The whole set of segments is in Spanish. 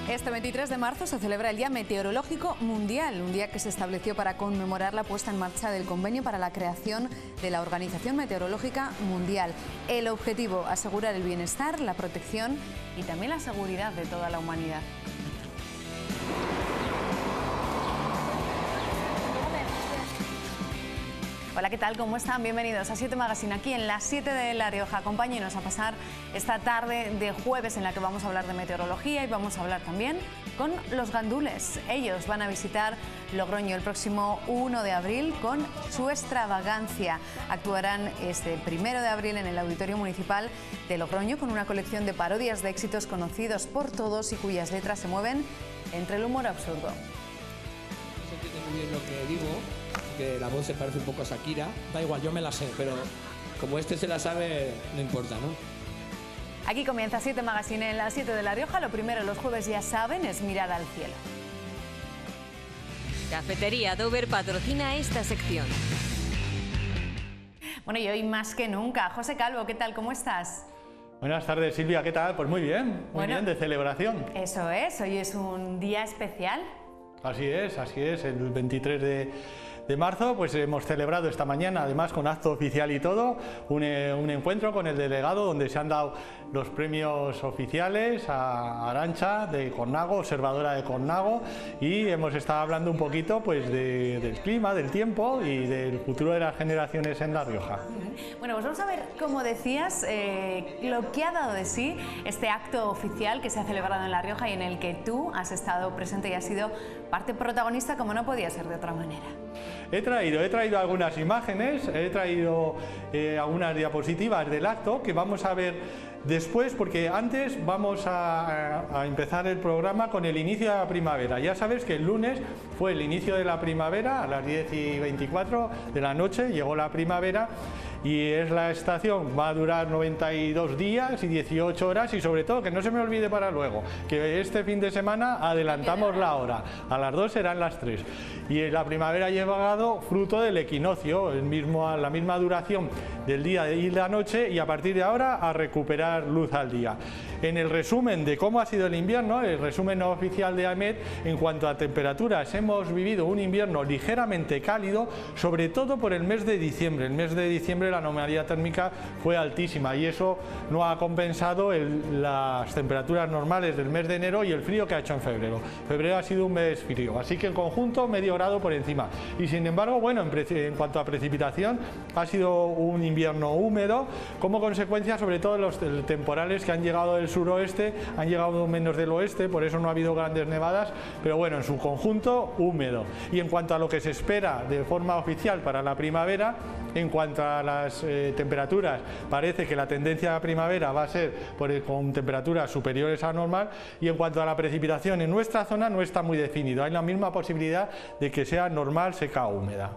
Este 23 de marzo se celebra el Día Meteorológico Mundial, un día que se estableció para conmemorar la puesta en marcha del convenio para la creación de la Organización Meteorológica Mundial. El objetivo, asegurar el bienestar, la protección y también la seguridad de toda la humanidad. Hola, ¿qué tal? ¿Cómo están? Bienvenidos a 7 Magazine, aquí en las 7 de La Rioja. Acompáñenos a pasar esta tarde de jueves en la que vamos a hablar de meteorología y vamos a hablar también con los gandules. Ellos van a visitar Logroño el próximo 1 de abril con su extravagancia. Actuarán este 1 de abril en el Auditorio Municipal de Logroño con una colección de parodias de éxitos conocidos por todos y cuyas letras se mueven entre el humor absurdo. No se entiende muy bien lo que digo, que la voz se parece un poco a Shakira. Da igual, yo me la sé. Pero como este se la sabe, no importa, ¿no? Aquí comienza 7 Magazine en las 7 de La Rioja. Lo primero los jueves, ya saben, es mirar al cielo. Cafetería Dover patrocina esta sección. Bueno, y hoy más que nunca. José Calvo, ¿qué tal? ¿Cómo estás? Buenas tardes, Silvia, ¿qué tal? Pues muy bien, bien, de celebración. Eso es, hoy es un día especial. Así es, el 23 de marzo, pues hemos celebrado esta mañana, además con acto oficial y todo, un encuentro con el delegado donde se han dado los premios oficiales a Arantxa de Cornago, observadora de Cornago, y hemos estado hablando un poquito pues del clima, del tiempo y del futuro de las generaciones en La Rioja. Bueno, pues vamos a ver, como decías, lo que ha dado de sí este acto oficial que se ha celebrado en La Rioja y en el que tú has estado presente y has sido parte protagonista, como no podía ser de otra manera. He traído algunas imágenes, he traído algunas diapositivas del acto que vamos a ver después, porque antes vamos a empezar el programa con el inicio de la primavera. Ya sabes que el lunes fue el inicio de la primavera, a las 10:24 de la noche llegó la primavera y es la estación, va a durar 92 días y 18 horas y sobre todo, que no se me olvide para luego, que este fin de semana adelantamos la hora, a las 2 serán las 3. Y la primavera ha llegado fruto del equinoccio, la misma duración del día y la noche, y a partir de ahora a recuperar luz al día. En el resumen de cómo ha sido el invierno, el resumen oficial de AEMET, en cuanto a temperaturas, hemos vivido un invierno ligeramente cálido, sobre todo por el mes de diciembre. El mes de diciembre la anomalía térmica fue altísima y eso no ha compensado las temperaturas normales del mes de enero y el frío que ha hecho en febrero. Febrero ha sido un mes frío, así que en conjunto medio grado por encima. Y sin embargo, bueno, en cuanto a precipitación, ha sido un invierno húmedo, como consecuencia sobre todo los temporales que han llegado del suroeste, han llegado menos del oeste, por eso no ha habido grandes nevadas, pero bueno, en su conjunto húmedo. Y en cuanto a lo que se espera de forma oficial para la primavera, en cuanto a las temperaturas, parece que la tendencia a la primavera va a ser con temperaturas superiores a normal, y en cuanto a la precipitación en nuestra zona no está muy definido, hay la misma posibilidad de que sea normal, seca o húmeda.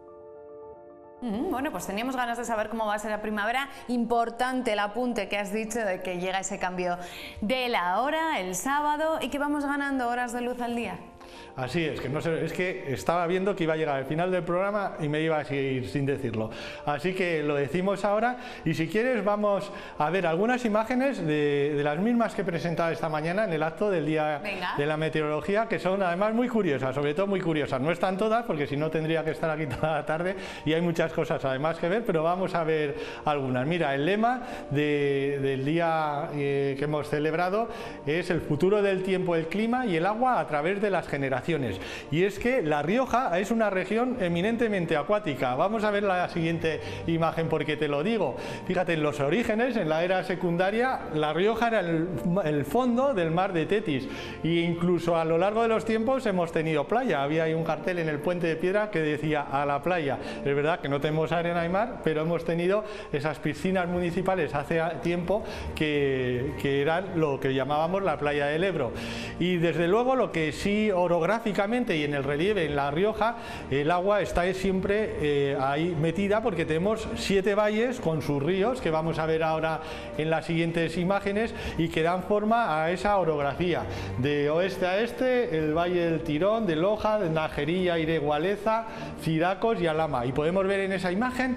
Bueno, pues teníamos ganas de saber cómo va a ser la primavera. Importante el apunte que has dicho de que llega ese cambio de la hora el sábado y que vamos ganando horas de luz al día. Así es, es que estaba viendo que iba a llegar al final del programa y me iba a seguir sin decirlo. Así que lo decimos ahora y si quieres vamos a ver algunas imágenes de las mismas que he presentado esta mañana en el acto del Día de la Meteorología, que son además muy curiosas, sobre todo muy curiosas. No están todas porque si no tendría que estar aquí toda la tarde y hay muchas cosas además que ver, pero vamos a ver algunas. Mira, el lema del día que hemos celebrado es el futuro del tiempo, el clima y el agua a través de las generaciones. Y es que La Rioja es una región eminentemente acuática. Vamos a ver la siguiente imagen porque te lo digo. Fíjate, en los orígenes, en la era secundaria, La Rioja era el fondo del mar de Tetis e incluso a lo largo de los tiempos hemos tenido playa. Había ahí un cartel en el Puente de Piedra que decía a la playa. Es verdad que no tenemos arena y mar, pero hemos tenido esas piscinas municipales hace tiempo que eran lo que llamábamos la playa del Ebro. Y desde luego lo que sí orográficamente y en el relieve en La Rioja, el agua está siempre ahí metida porque tenemos 7 valles con sus ríos que vamos a ver ahora en las siguientes imágenes y que dan forma a esa orografía. De oeste a este, el valle del Tirón, de Loja, de Najería, Iregualeza, Cidacos y Alhama. Y podemos ver en esa imagen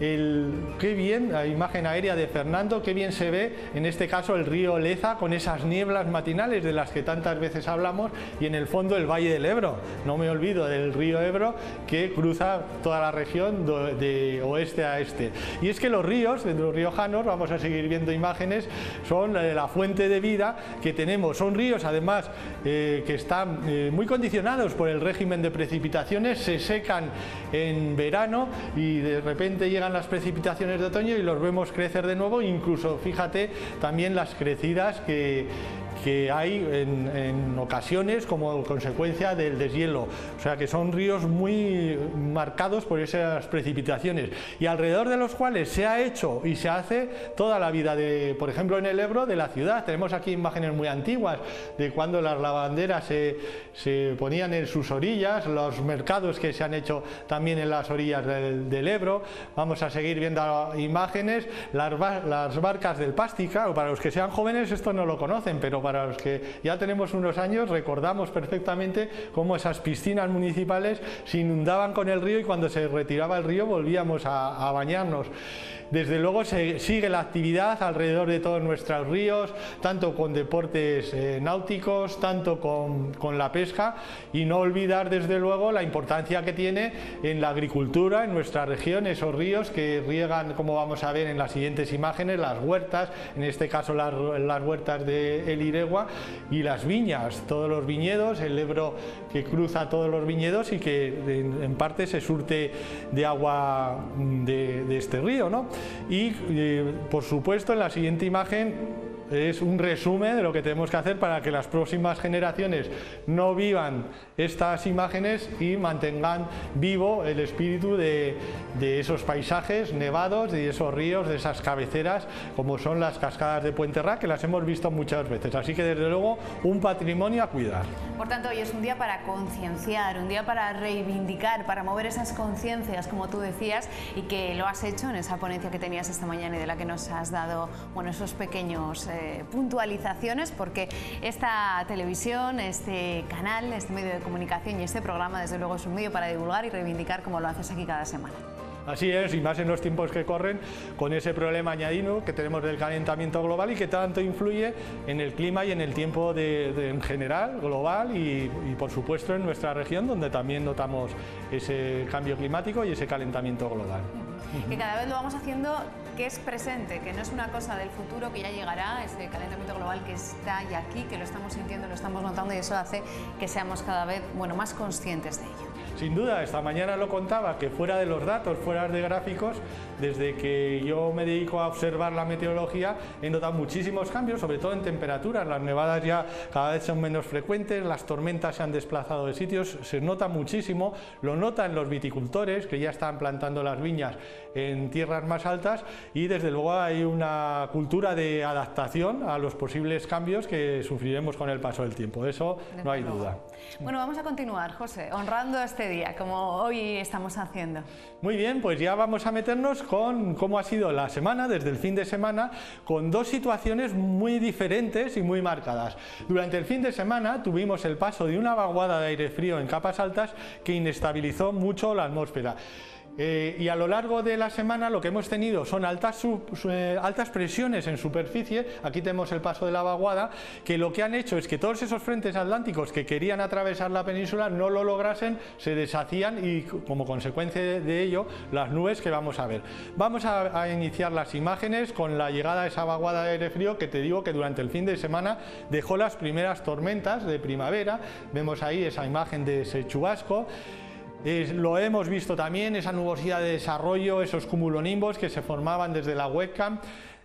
qué bien, la imagen aérea de Fernando, qué bien se ve en este caso el río Leza con esas nieblas matinales de las que tantas veces hablamos, y en el fondo el Valle del Ebro. No me olvido del río Ebro que cruza toda la región de oeste a este. Y es que los ríos riojanos, vamos a seguir viendo imágenes, son la fuente de vida que tenemos. Son ríos además que están muy condicionados por el régimen de precipitaciones, se secan en verano y de repente llegan las precipitaciones de otoño y los vemos crecer de nuevo. Incluso fíjate también las crecidas que hay en ocasiones como consecuencia del deshielo. O sea que son ríos muy marcados por esas precipitaciones, y alrededor de los cuales se ha hecho y se hace toda la vida de, por ejemplo, en el Ebro, de la ciudad. Tenemos aquí imágenes muy antiguas de cuando las lavanderas se ponían en sus orillas, los mercados que se han hecho también en las orillas del Ebro. Vamos a seguir viendo imágenes, las barcas del Pasti. Claro, para los que sean jóvenes esto no lo conocen, pero para los que ya tenemos unos años recordamos perfectamente cómo esas piscinas municipales se inundaban con el río y cuando se retiraba el río volvíamos a bañarnos. Desde luego se sigue la actividad alrededor de todos nuestros ríos, tanto con deportes náuticos, tanto con la pesca, y no olvidar desde luego la importancia que tiene en la agricultura en nuestra región, esos ríos que riegan, como vamos a ver en las siguientes imágenes, las huertas, en este caso las huertas de El Iregua, y las viñas, todos los viñedos, el Ebro que cruza todos los viñedos y que en parte se surte de agua de este río, ¿no? Y por supuesto en la siguiente imagen es un resumen de lo que tenemos que hacer para que las próximas generaciones no vivan estas imágenes y mantengan vivo el espíritu de esos paisajes nevados, de esos ríos, de esas cabeceras, como son las cascadas de Puenterrá, que las hemos visto muchas veces. Así que desde luego un patrimonio a cuidar. Por tanto, hoy es un día para concienciar, un día para reivindicar, para mover esas conciencias, como tú decías, y que lo has hecho en esa ponencia que tenías esta mañana y de la que nos has dado, bueno, esos pequeños puntualizaciones, porque esta televisión, este canal, este medio de comunicación y este programa desde luego es un medio para divulgar y reivindicar, como lo haces aquí cada semana. Así es, y más en los tiempos que corren, con ese problema añadido que tenemos del calentamiento global y que tanto influye en el clima y en el tiempo en general, global, y por supuesto en nuestra región, donde también notamos ese cambio climático y ese calentamiento global. Que cada vez lo vamos haciendo, que es presente, que no es una cosa del futuro que ya llegará, ese calentamiento global que está ya aquí, que lo estamos sintiendo, lo estamos notando, y eso hace que seamos cada vez, bueno, más conscientes de ello. Sin duda, esta mañana lo contaba, que fuera de los datos, fuera de gráficos, desde que yo me dedico a observar la meteorología, he notado muchísimos cambios, sobre todo en temperaturas. Las nevadas ya cada vez son menos frecuentes, las tormentas se han desplazado de sitios, se nota muchísimo, lo notan los viticultores que ya están plantando las viñas en tierras más altas, y desde luego hay una cultura de adaptación a los posibles cambios que sufriremos con el paso del tiempo, eso no hay duda. Bueno, vamos a continuar, José, honrando este día, como hoy estamos haciendo. Muy bien, pues ya vamos a meternos con cómo ha sido la semana, desde el fin de semana, con dos situaciones muy diferentes y muy marcadas. Durante el fin de semana tuvimos el paso de una vaguada de aire frío en capas altas que inestabilizó mucho la atmósfera. Y a lo largo de la semana lo que hemos tenido son altas presiones en superficie. Aquí tenemos el paso de la vaguada, que lo que han hecho es que todos esos frentes atlánticos que querían atravesar la península no lo lograsen, se deshacían, y como consecuencia de ello las nubes que vamos a ver. Vamos a iniciar las imágenes con la llegada de esa vaguada de aire frío, que te digo que durante el fin de semana dejó las primeras tormentas de primavera. Vemos ahí esa imagen de ese chubasco. Lo hemos visto también, esa nubosidad de desarrollo, esos cumulonimbos que se formaban desde la webcam.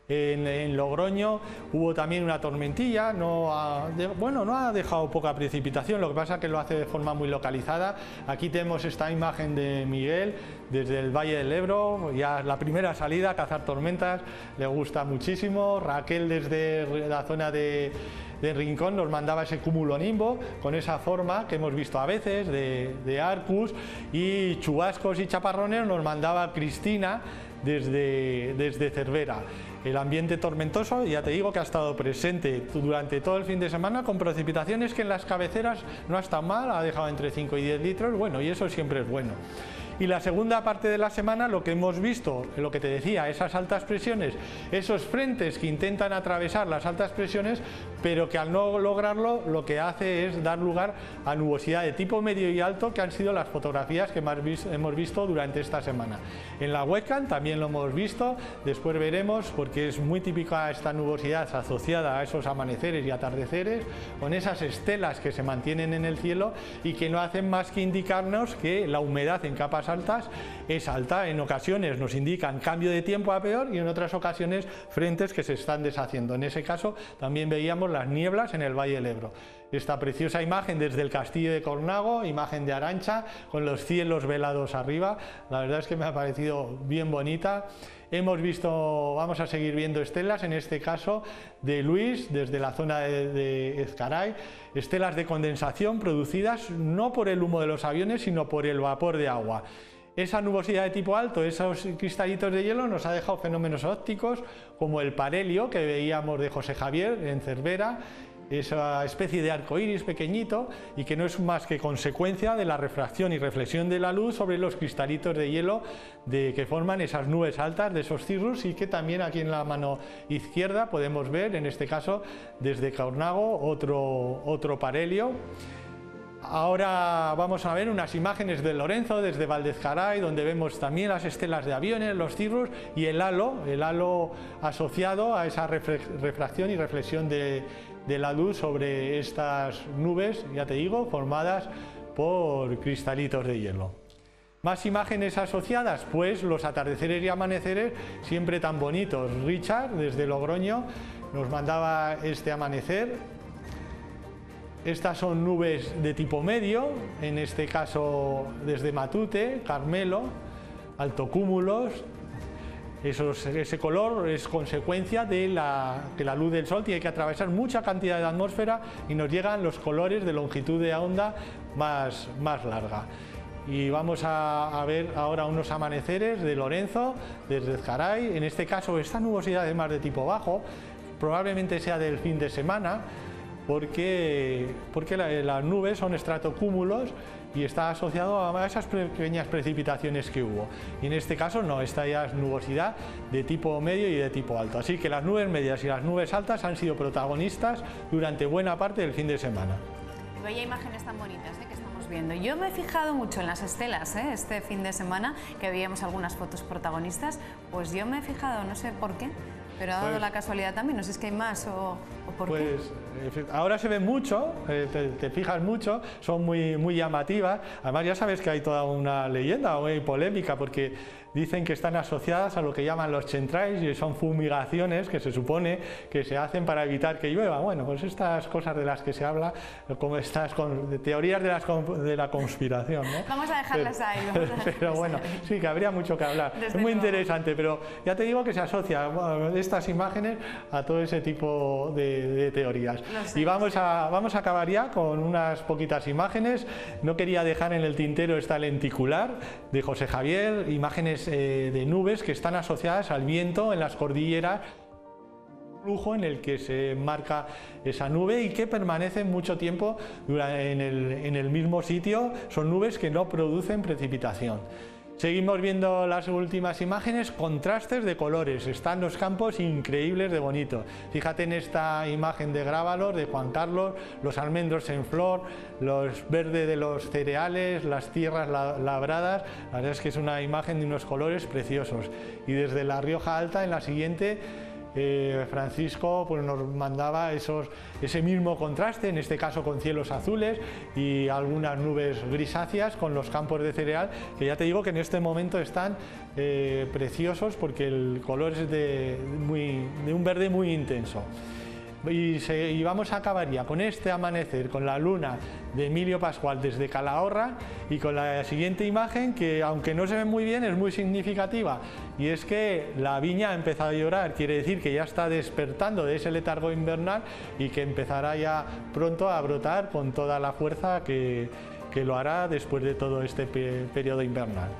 En Logroño hubo también una tormentilla, no ha dejado poca precipitación, lo que pasa es que lo hace de forma muy localizada. Aquí tenemos esta imagen de Miguel desde el Valle del Ebro, ya la primera salida a cazar tormentas, le gusta muchísimo. Raquel desde la zona de Rincón nos mandaba ese cumulonimbo con esa forma que hemos visto a veces de Arcus, y chubascos y chaparrones nos mandaba Cristina desde Cervera. El ambiente tormentoso, ya te digo que ha estado presente durante todo el fin de semana, con precipitaciones que en las cabeceras no ha estado mal, ha dejado entre 5 y 10 litros, bueno, y eso siempre es bueno. Y la segunda parte de la semana lo que hemos visto, lo que te decía, esas altas presiones, esos frentes que intentan atravesar las altas presiones, pero que al no lograrlo lo que hace es dar lugar a nubosidad de tipo medio y alto, que han sido las fotografías que más hemos visto durante esta semana. En la webcam también lo hemos visto, después veremos, porque es muy típica esta nubosidad asociada a esos amaneceres y atardeceres, con esas estelas que se mantienen en el cielo y que no hacen más que indicarnos que la humedad en capas altas es alta. En ocasiones nos indican cambio de tiempo a peor y en otras ocasiones frentes que se están deshaciendo. En ese caso también veíamos las nieblas en el Valle del Ebro. Esta preciosa imagen desde el castillo de Cornago, imagen de Arantxa, con los cielos velados arriba, la verdad es que me ha parecido bien bonita. Hemos visto, vamos a seguir viendo estelas, en este caso de Luis, desde la zona de Ezcaray, estelas de condensación producidas no por el humo de los aviones, sino por el vapor de agua. Esa nubosidad de tipo alto, esos cristalitos de hielo, nos ha dejado fenómenos ópticos como el parhelio que veíamos de José Javier en Cervera, esa especie de arco iris pequeñito y que no es más que consecuencia de la refracción y reflexión de la luz sobre los cristalitos de hielo que forman esas nubes altas de esos cirrus, y que también aquí en la mano izquierda podemos ver, en este caso desde Cornago, otro parhelio. Ahora vamos a ver unas imágenes de Lorenzo desde Valdezcaray, donde vemos también las estelas de aviones, los cirrus y el halo asociado a esa refracción y reflexión de la luz sobre estas nubes, ya te digo, formadas por cristalitos de hielo. Más imágenes asociadas, pues los atardeceres y amaneceres siempre tan bonitos. Richard desde Logroño nos mandaba este amanecer. Estas son nubes de tipo medio, en este caso desde Matute, Carmelo, altocúmulos. Ese color es consecuencia de que la luz del sol tiene que atravesar mucha cantidad de atmósfera y nos llegan los colores de longitud de onda más larga. Y vamos a ver ahora unos amaneceres de Lorenzo desde Ezcaray. En este caso esta nubosidad es más de tipo bajo, probablemente sea del fin de semana, porque las nubes son estratocúmulos y está asociado a esas pequeñas precipitaciones que hubo. Y en este caso no, esta ya es nubosidad de tipo medio y de tipo alto. Así que las nubes medias y las nubes altas han sido protagonistas durante buena parte del fin de semana. Vaya imágenes tan bonitas que estamos viendo. Yo me he fijado mucho en las estelas este fin de semana, que veíamos algunas fotos protagonistas. Pues yo me he fijado, no sé por qué, pero ha dado la casualidad también, no sé si es que hay más o por qué. Ahora se ven mucho, te fijas mucho, son muy llamativas. Además ya sabes que hay toda una leyenda muy polémica, porque dicen que están asociadas a lo que llaman los chemtrails, y son fumigaciones que se supone que se hacen para evitar que llueva. Bueno, pues estas cosas de las que se habla, como estas teorías de la conspiración, ¿no? Vamos a dejarlas ahí. Pero bueno, sí, que habría mucho que hablar. Es muy interesante, pero ya te digo que se asocia estas imágenes a todo ese tipo de teorías. Y vamos a acabar ya con unas poquitas imágenes. No quería dejar en el tintero esta lenticular de José Javier, imágenes de nubes que están asociadas al viento en las cordilleras, flujo en el que se marca esa nube y que permanecen mucho tiempo en el mismo sitio. Son nubes que no producen precipitación. Seguimos viendo las últimas imágenes, contrastes de colores, están los campos increíbles de bonito. Fíjate en esta imagen de Grábalos, de Juan Carlos, los almendros en flor, los verdes de los cereales, las tierras labradas. La verdad es que es una imagen de unos colores preciosos. Y desde la Rioja Alta, en la siguiente, Francisco pues nos mandaba ese mismo contraste, en este caso con cielos azules y algunas nubes grisáceas con los campos de cereal, que ya te digo que en este momento están preciosos, porque el color es de un verde muy intenso. Y vamos a acabar ya con este amanecer, con la luna de Emilio Pascual desde Calahorra, y con la siguiente imagen que, aunque no se ve muy bien, es muy significativa, y es que la viña ha empezado a llorar. Quiere decir que ya está despertando de ese letargo invernal y que empezará ya pronto a brotar con toda la fuerza que lo hará después de todo este periodo invernal.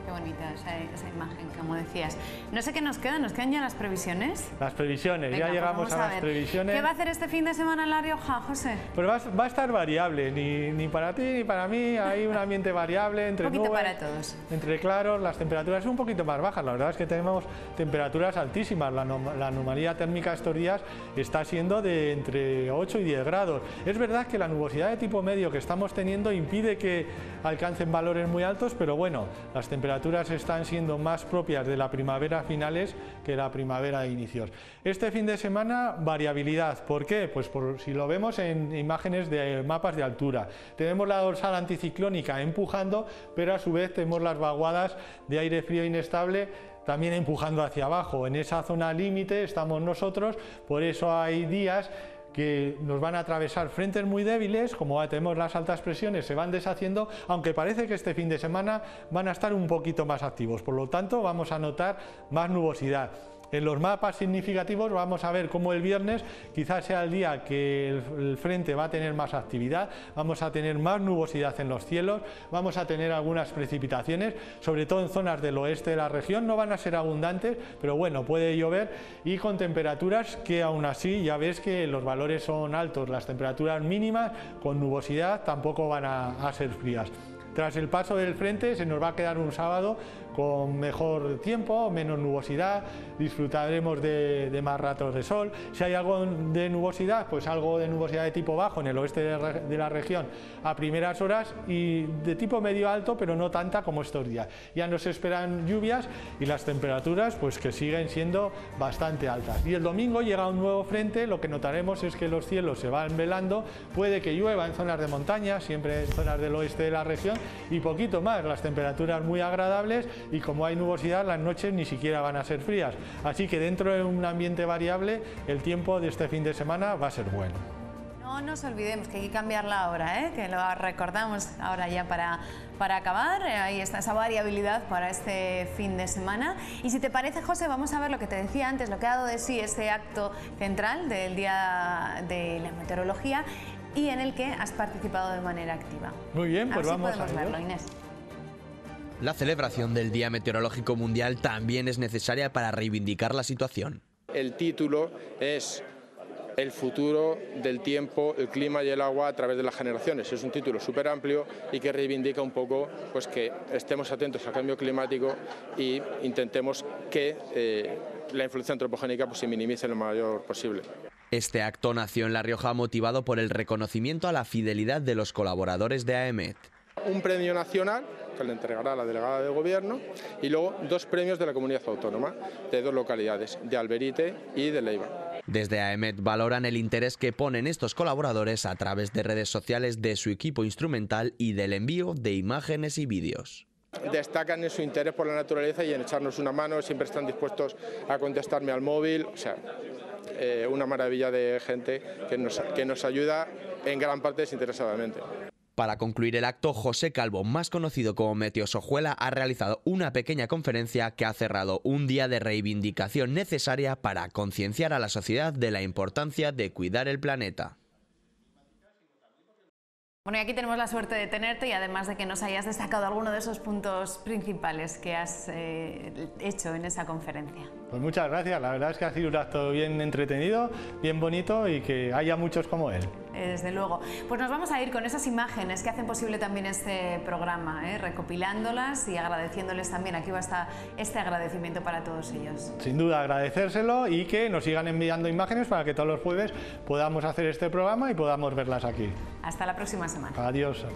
Qué bonita esa imagen, como decías. No sé qué nos quedan ya las previsiones. Las previsiones, Venga, ya llegamos a las previsiones. ¿Qué va a hacer este fin de semana en La Rioja, José? Pues va a estar variable, ni para ti ni para mí, hay un ambiente variable entre nubes, para todos. Entre claros, las temperaturas son un poquito más bajas, la verdad es que tenemos temperaturas altísimas, la anomalía térmica estos días está siendo de entre 8 y 10 grados. Es verdad que la nubosidad de tipo medio que estamos teniendo impide que alcancen valores muy altos, pero bueno, las temperaturas están siendo más propias de la primavera a finales que la primavera a inicios. Este fin de semana, variabilidad. ¿Por qué? Pues si lo vemos en imágenes de mapas de altura. Tenemos la dorsal anticiclónica empujando, pero a su vez tenemos las vaguadas de aire frío inestable también empujando hacia abajo. En esa zona límite estamos nosotros, por eso hay días que nos van a atravesar frentes muy débiles, como tenemos las altas presiones, se van deshaciendo, aunque parece que este fin de semana van a estar un poquito más activos, por lo tanto vamos a notar más nubosidad. En los mapas significativos vamos a ver cómo el viernes quizás sea el día que el frente va a tener más actividad, vamos a tener más nubosidad en los cielos, vamos a tener algunas precipitaciones, sobre todo en zonas del oeste de la región, no van a ser abundantes, pero bueno, puede llover y con temperaturas que aún así ya ves que los valores son altos, las temperaturas mínimas con nubosidad tampoco van a ser frías. Tras el paso del frente se nos va a quedar un sábado con mejor tiempo, menos nubosidad, disfrutaremos de más ratos de sol. Si hay algo de nubosidad, pues algo de nubosidad de tipo bajo en el oeste de la región a primeras horas y de tipo medio alto, pero no tanta como estos días. Ya nos esperan lluvias y las temperaturas pues que siguen siendo bastante altas. Y el domingo llega un nuevo frente, lo que notaremos es que los cielos se van velando, puede que llueva en zonas de montaña, siempre en zonas del oeste de la región y poquito más, las temperaturas muy agradables y como hay nubosidad las noches ni siquiera van a ser frías, así que dentro de un ambiente variable el tiempo de este fin de semana va a ser bueno. No nos olvidemos que hay que cambiar la hora, que lo recordamos ahora ya para acabar, ahí está esa variabilidad para este fin de semana. Y si te parece, José, vamos a ver lo que te decía antes, lo que ha dado de sí este acto central del Día de la Meteorología y en el que has participado de manera activa. Muy bien, pues vamos a verlo, Inés. La celebración del Día Meteorológico Mundial también es necesaria para reivindicar la situación. El título es El futuro del tiempo, el clima y el agua a través de las generaciones. Es un título súper amplio y que reivindica un poco pues, que estemos atentos al cambio climático e intentemos que la influencia antropogénica pues, se minimice lo mayor posible. Este acto nació en La Rioja motivado por el reconocimiento a la fidelidad de los colaboradores de AEMET. Un premio nacional que le entregará la delegada de gobierno y luego 2 premios de la comunidad autónoma de 2 localidades, de Alberite y de Leiva. Desde AEMET valoran el interés que ponen estos colaboradores a través de redes sociales de su equipo instrumental y del envío de imágenes y vídeos. Destacan en su interés por la naturaleza y en echarnos una mano, siempre están dispuestos a contestarme al móvil, o sea, una maravilla de gente que nos ayuda en gran parte desinteresadamente. Para concluir el acto, José Calvo, más conocido como Meteosojuela, ha realizado una pequeña conferencia que ha cerrado un día de reivindicación necesaria para concienciar a la sociedad de la importancia de cuidar el planeta. Bueno, y aquí tenemos la suerte de tenerte y además de que nos hayas destacado alguno de esos puntos principales que has hecho en esa conferencia. Pues muchas gracias, la verdad es que ha sido un acto bien entretenido, bien bonito y que haya muchos como él. Desde luego. Pues nos vamos a ir con esas imágenes que hacen posible también este programa, recopilándolas y agradeciéndoles también. Aquí va este agradecimiento para todos ellos. Sin duda agradecérselo y que nos sigan enviando imágenes para que todos los jueves podamos hacer este programa y podamos verlas aquí. Hasta la próxima semana. Adiós.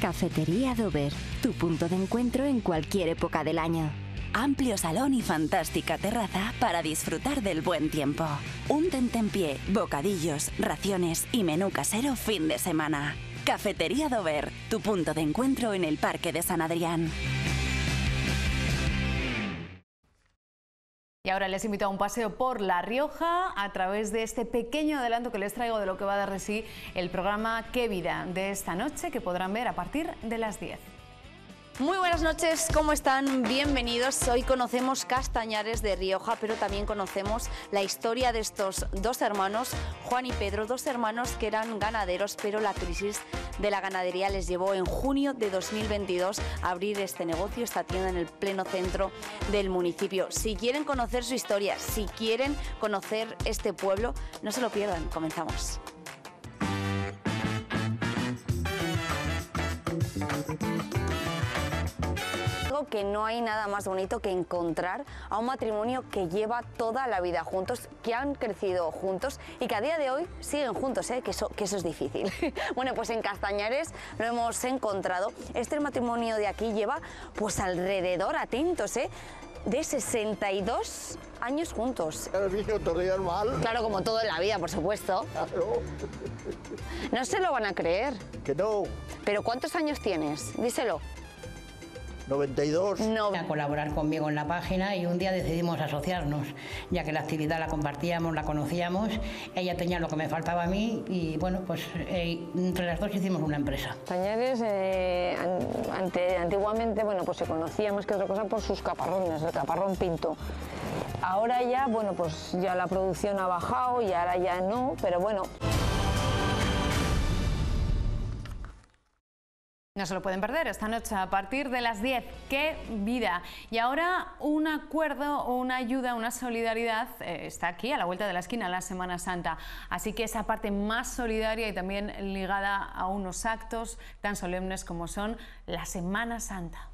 Cafetería Dover, tu punto de encuentro en cualquier época del año. Amplio salón y fantástica terraza para disfrutar del buen tiempo. Un tentempié, bocadillos, raciones y menú casero fin de semana. Cafetería Dover, tu punto de encuentro en el Parque de San Adrián. Y ahora les invito a un paseo por La Rioja a través de este pequeño adelanto que les traigo de lo que va a dar de sí el programa Qué Vida de esta noche, que podrán ver a partir de las 10. Muy buenas noches, ¿cómo están? Bienvenidos. Hoy conocemos Castañares de Rioja, pero también conocemos la historia de estos dos hermanos, Juan y Pedro, dos hermanos que eran ganaderos, pero la crisis de la ganadería les llevó en junio de 2022 a abrir este negocio, esta tienda en el pleno centro del municipio. Si quieren conocer su historia, si quieren conocer este pueblo, no se lo pierdan. Comenzamos. Que no hay nada más bonito que encontrar a un matrimonio que lleva toda la vida juntos, que han crecido juntos y que a día de hoy siguen juntos, que eso es difícil. Bueno, pues en Castañares lo hemos encontrado. Este matrimonio de aquí lleva pues alrededor, atentos, de 62 años juntos. El vino todavía mal. Claro, como todo en la vida, por supuesto. Claro. No se lo van a creer. Que no. ¿Pero cuántos años tienes? Díselo. 92. No. A colaborar conmigo en la página y un día decidimos asociarnos, ya que la actividad la compartíamos, la conocíamos, ella tenía lo que me faltaba a mí y bueno, pues entre las dos hicimos una empresa. Castañares, antiguamente, bueno, pues se conocía más que otra cosa por sus caparrones, el caparrón pinto. Ahora ya, bueno, pues ya la producción ha bajado y ahora ya no, pero bueno. No se lo pueden perder esta noche a partir de las 10. ¡Qué vida! Y ahora un acuerdo, una ayuda, una solidaridad está aquí a la vuelta de la esquina, la Semana Santa. Así que esa parte más solidaria y también ligada a unos actos tan solemnes como son la Semana Santa.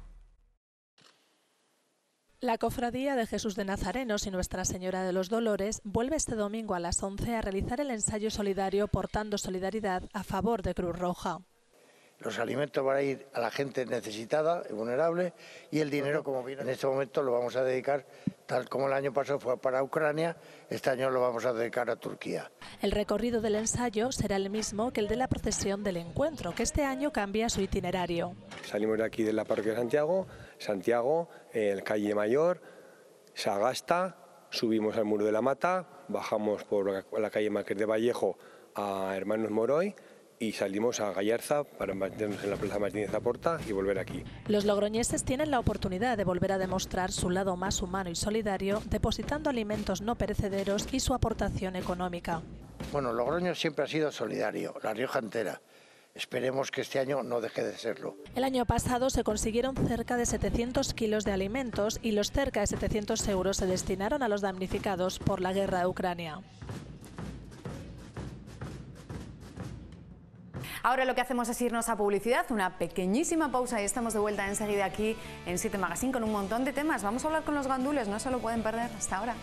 La Cofradía de Jesús de Nazarenos y Nuestra Señora de los Dolores vuelve este domingo a las 11 a realizar el ensayo solidario Portando Solidaridad a favor de Cruz Roja. Los alimentos van a ir a la gente necesitada y vulnerable y el dinero, como viene en este momento, lo vamos a dedicar, tal como el año pasado fue para Ucrania, este año lo vamos a dedicar a Turquía. El recorrido del ensayo será el mismo que el de la procesión del encuentro, que este año cambia su itinerario. Salimos de aquí de la parroquia de Santiago, el calle Mayor, Sagasta, subimos al Muro de la Mata, bajamos por la calle Márquez de Vallejo a Hermanos Moroy, y salimos a Gallarza para meternos en la Plaza Martínez Laporta y volver aquí. Los logroñeses tienen la oportunidad de volver a demostrar su lado más humano y solidario, depositando alimentos no perecederos y su aportación económica. Bueno, Logroño siempre ha sido solidario, La Rioja entera. Esperemos que este año no deje de serlo. El año pasado se consiguieron cerca de 700 kilos de alimentos y los cerca de 700 euros se destinaron a los damnificados por la guerra de Ucrania. Ahora lo que hacemos es irnos a publicidad, una pequeñísima pausa y estamos de vuelta enseguida aquí en 7 Magazine con un montón de temas. Vamos a hablar con los gandules, no se lo pueden perder. Hasta ahora.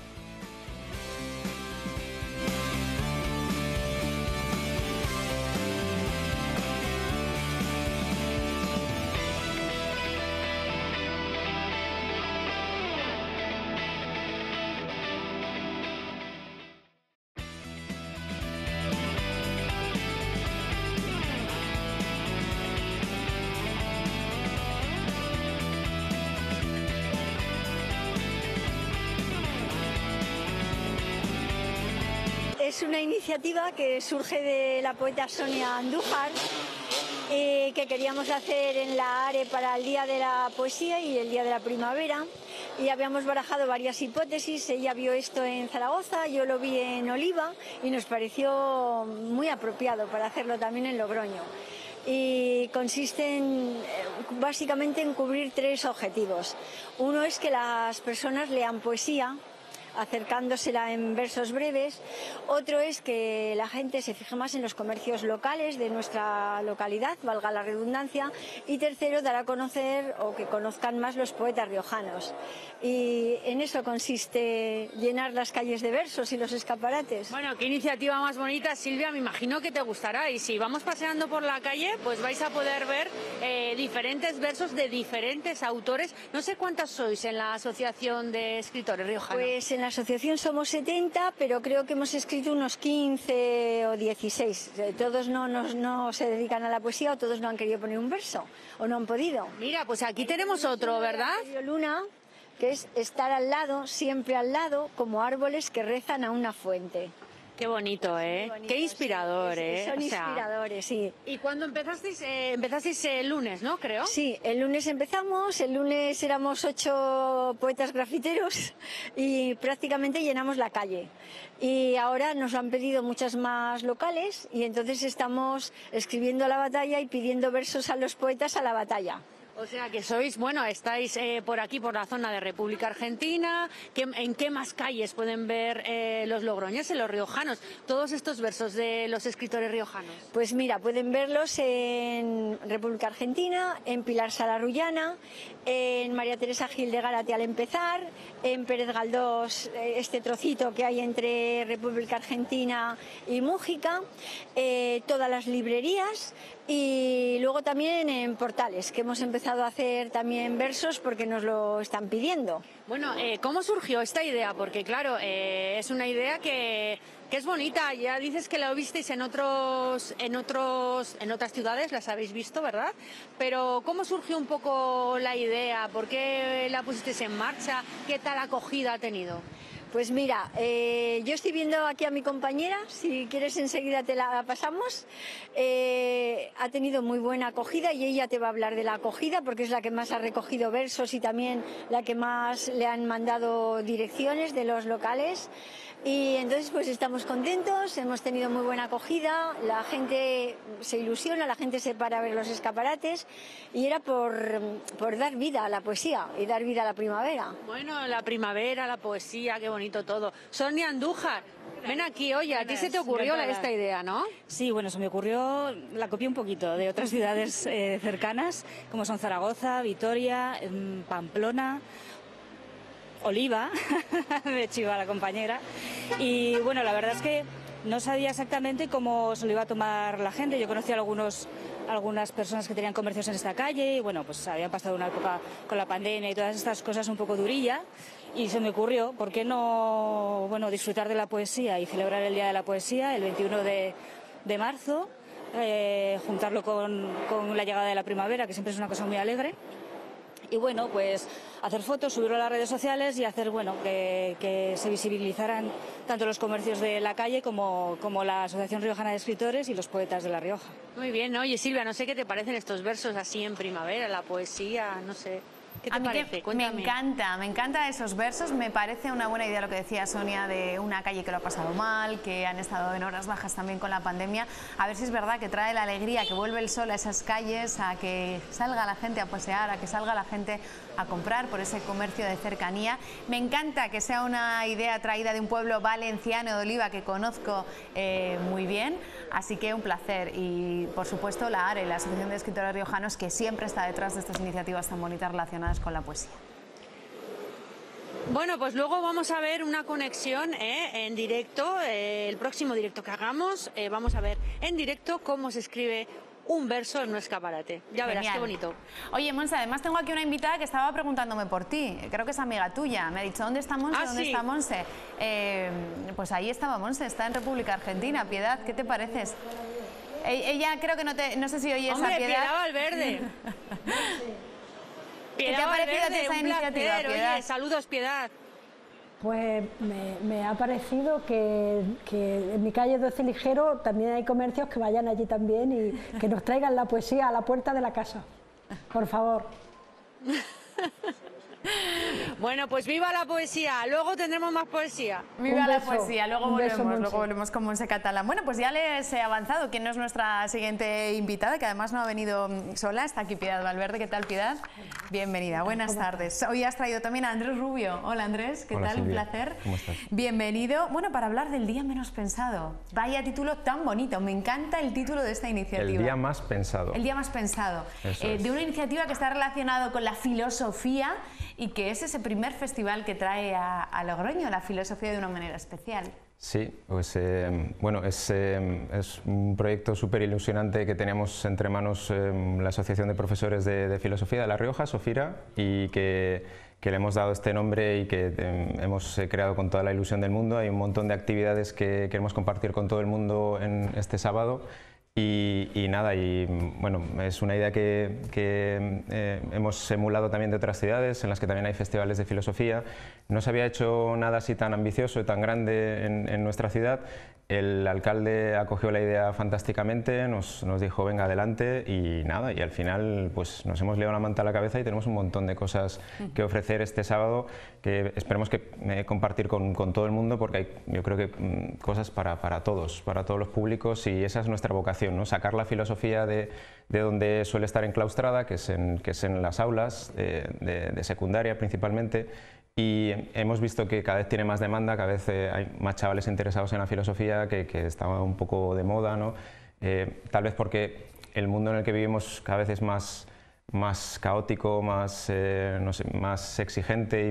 Es una iniciativa que surge de la poeta Sonia Andújar, que queríamos hacer en la ARE para el Día de la Poesía y el Día de la Primavera. Y habíamos barajado varias hipótesis. Ella vio esto en Zaragoza, yo lo vi en Oliva y nos pareció muy apropiado para hacerlo también en Logroño. Y consiste básicamente en cubrir tres objetivos. Uno es que las personas lean poesía, acercándosela en versos breves. Otro es que la gente se fije más en los comercios locales de nuestra localidad, valga la redundancia. Y tercero, dar a conocer o que conozcan más los poetas riojanos. Y en eso consiste llenar las calles de versos y los escaparates. Bueno, qué iniciativa más bonita, Silvia, me imagino que te gustará. Y si vamos paseando por la calle, pues vais a poder ver diferentes versos de diferentes autores. No sé cuántas sois en la Asociación de Escritores Riojanos. Pues en la asociación somos 70, pero creo que hemos escrito unos 15 o 16. Todos no se dedican a la poesía o todos no han querido poner un verso o no han podido. Mira, pues aquí tenemos otro, ¿verdad? Luna, que es estar al lado, siempre al lado, como árboles que rezan a una fuente. Qué bonito, ¿eh? Qué inspirador, ¿eh? Son inspiradores, sí. ¿Y cuándo empezasteis? Empezasteis el lunes, ¿no? Creo. Sí, el lunes empezamos. El lunes éramos 8 poetas grafiteros y prácticamente llenamos la calle. Y ahora nos lo han pedido muchas más locales y entonces estamos escribiendo a la batalla y pidiendo versos a los poetas a la batalla. O sea que sois, bueno, estáis por aquí, por la zona de República Argentina. ¿En qué más calles pueden ver los logroñeses, los riojanos, todos estos versos de los escritores riojanos? Pues mira, pueden verlos en República Argentina, en Pilar Salarrullana, en María Teresa Gil de Gárate al empezar, en Pérez Galdós, este trocito que hay entre República Argentina y Mújica, todas las librerías. Y luego también en Portales, que hemos empezado a hacer también versos porque nos lo están pidiendo. Bueno, ¿cómo surgió esta idea? Porque claro, es una idea que es bonita. Ya dices que la visteis en otras ciudades, las habéis visto, ¿verdad? Pero ¿cómo surgió un poco la idea? ¿Por qué la pusisteis en marcha? ¿Qué tal acogida ha tenido? Pues mira, yo estoy viendo aquí a mi compañera, si quieres enseguida te la pasamos. Ha tenido muy buena acogida y ella te va a hablar de la acogida porque es la que más ha recogido versos y también la que más le han mandado direcciones de los locales. Y entonces pues estamos contentos, hemos tenido muy buena acogida, la gente se ilusiona, la gente se para a ver los escaparates y era por dar vida a la poesía y dar vida a la primavera. Bueno, la primavera, la poesía, qué bonito todo. Sonia Andújar, ven aquí, oye, a ti se te ocurrió esta idea, ¿no? Sí, bueno, se me ocurrió, la copié un poquito de otras ciudades cercanas, como son Zaragoza, Vitoria, Pamplona, Oliva, me chiva la compañera. Y bueno, la verdad es que no sabía exactamente cómo se lo iba a tomar la gente. Yo conocía algunas personas que tenían comercios en esta calle y bueno, pues habían pasado una época con la pandemia y todas estas cosas un poco durilla. Y se me ocurrió, ¿por qué no disfrutar de la poesía y celebrar el Día de la Poesía, el 21 de marzo, juntarlo con la llegada de la primavera, que siempre es una cosa muy alegre? Y bueno, pues hacer fotos, subirlo a las redes sociales y hacer, bueno, que se visibilizaran tanto los comercios de la calle como la Asociación Riojana de Escritores y los poetas de La Rioja. Muy bien, oye Silvia, no sé qué te parecen estos versos así en primavera, la poesía, no sé. ¿Qué te parece? Cuéntame. Me encanta esos versos, me parece una buena idea lo que decía Sonia de una calle que lo ha pasado mal, que han estado en horas bajas también con la pandemia, a ver si es verdad que trae la alegría, que vuelve el sol a esas calles, a que salga la gente a pasear, a que salga la gente a comprar por ese comercio de cercanía. Me encanta que sea una idea traída de un pueblo valenciano de Oliva que conozco muy bien, así que un placer. Y por supuesto la ARE, la Asociación de Escritores Riojanos, que siempre está detrás de estas iniciativas tan bonitas relacionadas con la poesía. Bueno, pues luego vamos a ver una conexión en directo, el próximo directo que hagamos, vamos a ver en directo cómo se escribe un verso en un escaparate. Ya verás, qué bonito. Oye, Monse, además tengo aquí una invitada que estaba preguntándome por ti, creo que es amiga tuya, me ha dicho, ¿dónde está Monse? ¿Dónde está Monse? Pues ahí estaba Monse, está en República Argentina. Piedad, ¿qué te pareces? Ella creo que no sé si oyes a Piedad. Piedad Valverde. ¿Qué te ha parecido esa iniciativa, Piedad? Oye, saludos, Piedad. Pues me ha parecido que en mi calle de Oceligero también hay comercios que vayan allí también y que nos traigan la poesía a la puerta de la casa, por favor. Bueno, pues viva la poesía, luego tendremos más poesía. Viva la poesía, luego volvemos con Montse Catalán. Bueno, pues ya les he avanzado quién es nuestra siguiente invitada, que además no ha venido sola, está aquí Piedad Valverde. ¿Qué tal, Piedad? Bienvenida, buenas tardes. Hoy has traído también a Andrés Rubio. Hola, Andrés, ¿qué tal? Silvia. Un placer. ¿Cómo estás? Bienvenido. Bueno, para hablar del día menos pensado. Vaya título tan bonito, me encanta el título de esta iniciativa. El día más pensado. El día más pensado. De una iniciativa que está relacionada con la filosofía y que es ese primer festival que trae a Logroño la filosofía de una manera especial. Sí, pues bueno, es un proyecto súper ilusionante que teníamos entre manos la Asociación de Profesores de Filosofía de La Rioja, Sofira, y que le hemos dado este nombre y que hemos creado con toda la ilusión del mundo. Hay un montón de actividades que queremos compartir con todo el mundo en este sábado. Y nada, bueno, es una idea que hemos emulado también de otras ciudades en las que también hay festivales de filosofía. No se había hecho nada así tan ambicioso y tan grande en nuestra ciudad. El alcalde acogió la idea fantásticamente, nos dijo venga adelante y nada, y al final pues nos hemos liado la manta a la cabeza y tenemos un montón de cosas que ofrecer este sábado que esperemos que compartir con todo el mundo, porque hay, yo creo que cosas para todos los públicos, y esa es nuestra vocación, ¿no? Sacar la filosofía de donde suele estar enclaustrada, que es en las aulas de secundaria principalmente. Y hemos visto que cada vez tiene más demanda, cada vez hay más chavales interesados en la filosofía, que está un poco de moda, ¿no? Tal vez porque el mundo en el que vivimos cada vez es más caótico, más, no sé, más exigente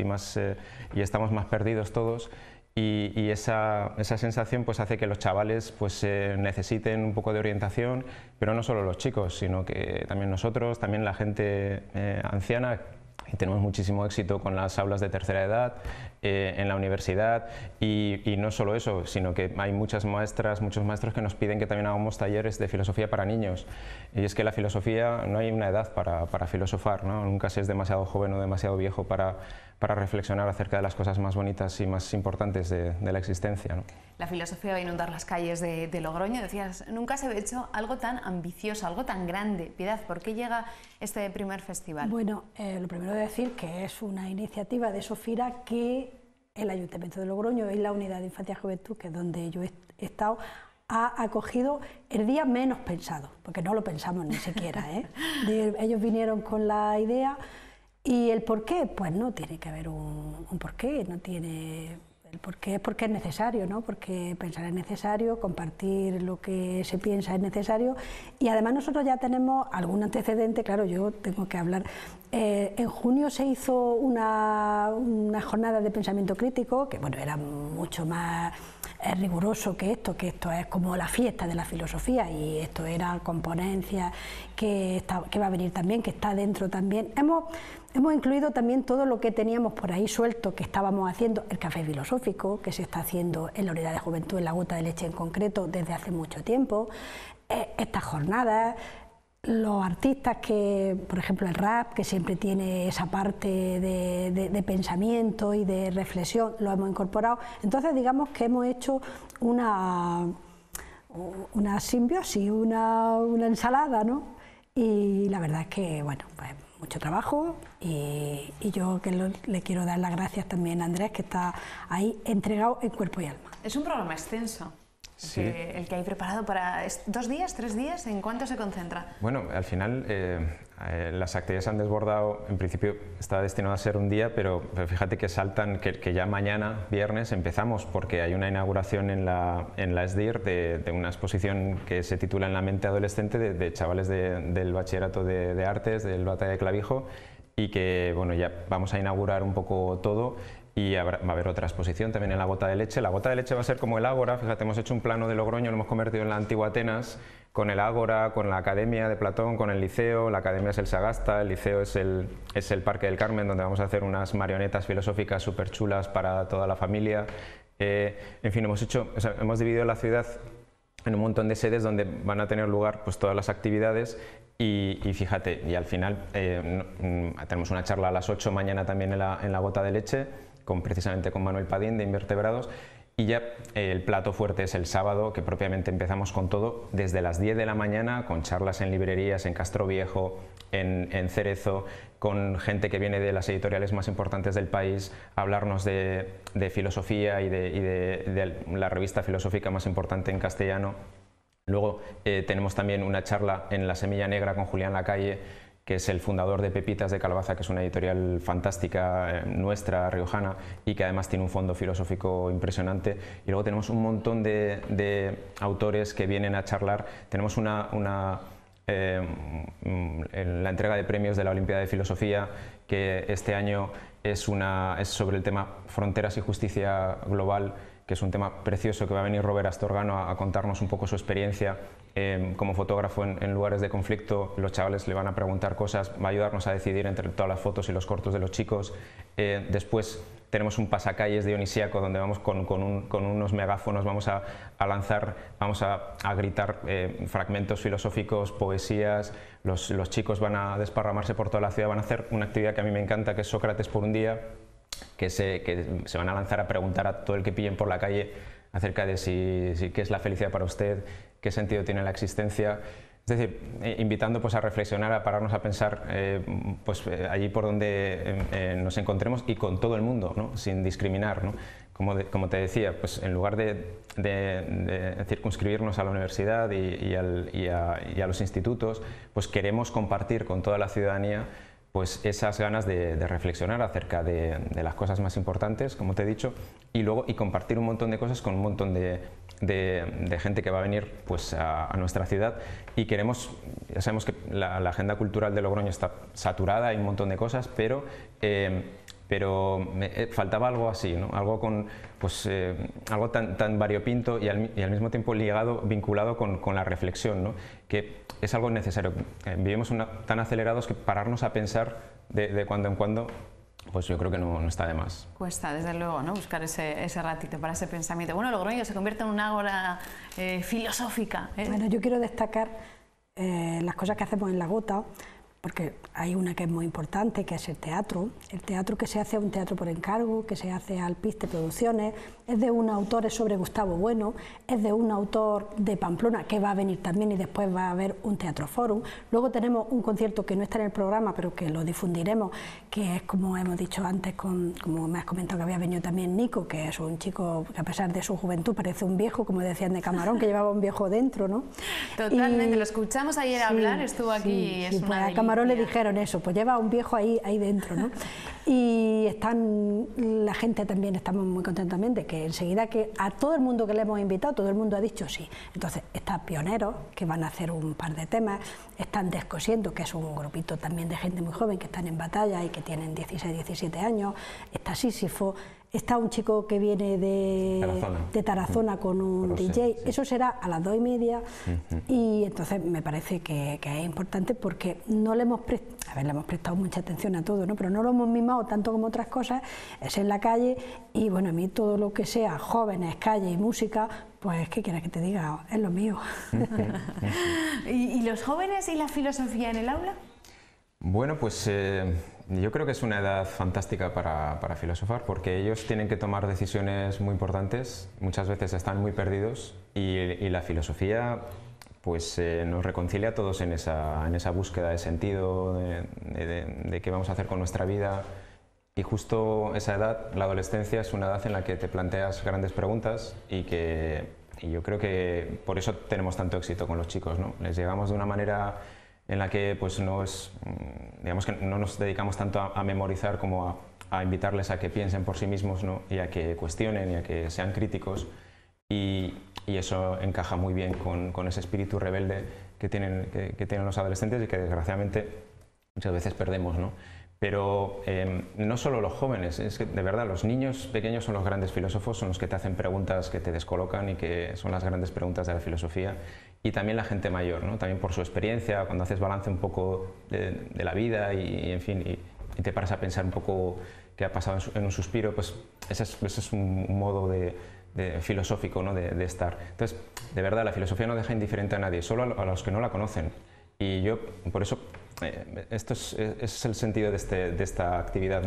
y estamos más perdidos todos. Y esa sensación pues hace que los chavales pues necesiten un poco de orientación, pero no solo los chicos, sino que también nosotros, también la gente anciana. Y tenemos muchísimo éxito con las aulas de tercera edad, en la universidad, y no solo eso, sino que hay muchas maestras, muchos maestros que nos piden que también hagamos talleres de filosofía para niños. Y es que la filosofía, no hay una edad para filosofar, ¿no? Nunca se es demasiado joven o demasiado viejo para reflexionar acerca de las cosas más bonitas y más importantes de la existencia, ¿no? La filosofía va a inundar las calles de Logroño. Decías, nunca se había hecho algo tan ambicioso, algo tan grande. Piedad, ¿por qué llega este primer festival? Bueno, lo primero de decir que es una iniciativa de Sofira que el Ayuntamiento de Logroño y la Unidad de Infancia y Juventud, que es donde yo he estado, ha acogido el día menos pensado, porque no lo pensamos ni siquiera, ¿eh? Ellos vinieron con la idea. ¿Y el por qué? Pues no tiene que haber un porqué, no tiene... El porqué es porque es necesario, ¿no? Porque pensar es necesario, compartir lo que se piensa es necesario, y además nosotros ya tenemos algún antecedente. Claro, yo tengo que hablar. En junio se hizo una jornada de pensamiento crítico, que bueno, era mucho más riguroso que esto es como la fiesta de la filosofía, y esto era con ponencias que va a venir también, que está dentro también. Hemos incluido también todo lo que teníamos por ahí suelto, que estábamos haciendo, el café filosófico, que se está haciendo en la Unidad de Juventud, en la Gota de Leche en concreto, desde hace mucho tiempo, estas jornadas, los artistas que, por ejemplo, el rap, que siempre tiene esa parte de pensamiento y de reflexión, lo hemos incorporado. Entonces, digamos que hemos hecho una simbiosis, una ensalada, ¿no? Y la verdad es que, bueno, pues mucho trabajo, y yo que le quiero dar las gracias también a Andrés, que está ahí entregado en cuerpo y alma. Es un programa extenso. Sí. El que hay preparado para 2 días, 3 días, ¿en cuánto se concentra? Bueno, al final las actividades han desbordado. En principio estaba destinado a ser un día, pero fíjate que saltan, que ya mañana, viernes, empezamos, porque hay una inauguración en la ESDIR de una exposición que se titula En la mente adolescente, de chavales del bachillerato de artes, del Batalla de Clavijo, y que bueno, ya vamos a inaugurar un poco todo. Y va a haber otra exposición también en la Gota de Leche. La Gota de Leche va a ser como el Ágora. Fíjate, hemos hecho un plano de Logroño, lo hemos convertido en la antigua Atenas, con el Ágora, con la Academia de Platón, con el Liceo. La Academia es el Sagasta, el Liceo es el Parque del Carmen, donde vamos a hacer unas marionetas filosóficas súper chulas para toda la familia. En fin, hemos dividido la ciudad en un montón de sedes donde van a tener lugar pues todas las actividades. Y fíjate, y al final tenemos una charla a las 8 mañana también en la Gota de Leche, precisamente con Manuel Padín de Invertebrados, Y ya el plato fuerte es el sábado, que propiamente empezamos con todo desde las 10 de la mañana, con charlas en librerías, en Castroviejo, en Cerezo, con gente que viene de las editoriales más importantes del país, a hablarnos de filosofía y de la revista filosófica más importante en castellano. Luego tenemos también una charla en La Semilla Negra con Julián Lacalle, que es el fundador de Pepitas de Calabaza, que es una editorial fantástica nuestra, riojana, y que además tiene un fondo filosófico impresionante. Y luego tenemos un montón de autores que vienen a charlar. Tenemos la entrega de premios de la Olimpiada de Filosofía, que este año es sobre el tema Fronteras y Justicia Global, que es un tema precioso, que va a venir Robert Astorgano a contarnos un poco su experiencia como fotógrafo en lugares de conflicto. Los chavales le van a preguntar cosas, va a ayudarnos a decidir entre todas las fotos y los cortos de los chicos. Después tenemos un pasacalles dionisíaco donde vamos con unos megáfonos, vamos a lanzar, vamos a gritar fragmentos filosóficos, poesías. Los chicos van a desparramarse por toda la ciudad, van a hacer una actividad que a mí me encanta, que es Sócrates por un día, que se van a lanzar a preguntar a todo el que pillen por la calle acerca de qué es la felicidad para usted, qué sentido tiene la existencia. Es decir, invitando pues, a reflexionar, a pararnos a pensar allí por donde nos encontremos y con todo el mundo, ¿no? Sin discriminar, ¿no? Como te decía, pues, en lugar de circunscribirnos a la universidad y a los institutos, pues queremos compartir con toda la ciudadanía pues esas ganas de reflexionar acerca de las cosas más importantes, como te he dicho, y luego compartir un montón de cosas con un montón de gente que va a venir pues, a nuestra ciudad. Y queremos, ya sabemos que la agenda cultural de Logroño está saturada, hay un montón de cosas, pero faltaba algo así, ¿no? Algo algo tan variopinto y al mismo tiempo vinculado con la reflexión, ¿no? Que es algo necesario. Vivimos tan acelerados que pararnos a pensar de cuando en cuando, pues yo creo que no está de más. Cuesta, desde luego, ¿no? Buscar ese ratito para ese pensamiento. Bueno, Logroño se convierte en una ágora filosófica. Bueno, yo quiero destacar las cosas que hacemos en La Gota, porque hay una que es muy importante, que es el teatro que se hace, un teatro por encargo, que se hace al Piste Producciones, es de un autor, es sobre Gustavo Bueno, es de un autor de Pamplona, que va a venir también y después va a haber un teatro fórum. Luego tenemos un concierto que no está en el programa, pero que lo difundiremos, que es, como hemos dicho antes, como me has comentado que había venido también Nico, que es un chico que a pesar de su juventud parece un viejo, como decían de Camarón, que llevaba un viejo dentro, ¿no? Totalmente, lo escuchamos ayer hablar, estuvo aquí y es una delicia. Camarón le dijeron eso, pues lleva un viejo ahí dentro, ¿no? Y la gente también, estamos muy contentos también de que enseguida que a todo el mundo que le hemos invitado, todo el mundo ha dicho sí. Entonces está Pioneros, que van a hacer un par de temas, están Descosiendo, que es un grupito también de gente muy joven que están en batalla y que tienen 16, 17 años, está Sísifo, está un chico que viene de Tarazona con un DJ, eso será a las 2:30 y entonces me parece que es importante porque no le hemos prestado mucha atención a todo, ¿no? Pero no lo hemos mimado tanto como otras cosas, es en la calle y bueno, a mí todo lo que sea jóvenes, calle y música, pues ¿qué quieres que te diga? Es lo mío. ¿Y los jóvenes y la filosofía en el aula? Bueno, pues yo creo que es una edad fantástica para filosofar porque ellos tienen que tomar decisiones muy importantes, muchas veces están muy perdidos y la filosofía pues nos reconcilia a todos en esa búsqueda de sentido, de qué vamos a hacer con nuestra vida. Y justo esa edad, la adolescencia, es una edad en la que te planteas grandes preguntas y yo creo que por eso tenemos tanto éxito con los chicos, ¿no? Les llegamos de una manera en la que pues digamos que no nos dedicamos tanto a memorizar como a invitarles a que piensen por sí mismos, ¿no? Y a que cuestionen y a que sean críticos y eso encaja muy bien con ese espíritu rebelde que tienen los adolescentes y que desgraciadamente muchas veces perdemos, ¿no? Pero no solo los jóvenes, es que de verdad los niños pequeños son los grandes filósofos, son los que te hacen preguntas que te descolocan y que son las grandes preguntas de la filosofía. Y también la gente mayor, ¿no? También por su experiencia, cuando haces balance un poco de la vida y en fin, y te paras a pensar un poco qué ha pasado en un suspiro, pues ese es un modo filosófico, ¿no? de estar. Entonces, de verdad, la filosofía no deja indiferente a nadie, solo a los que no la conocen. Y yo, por eso, esto es el sentido de esta actividad, ¿no?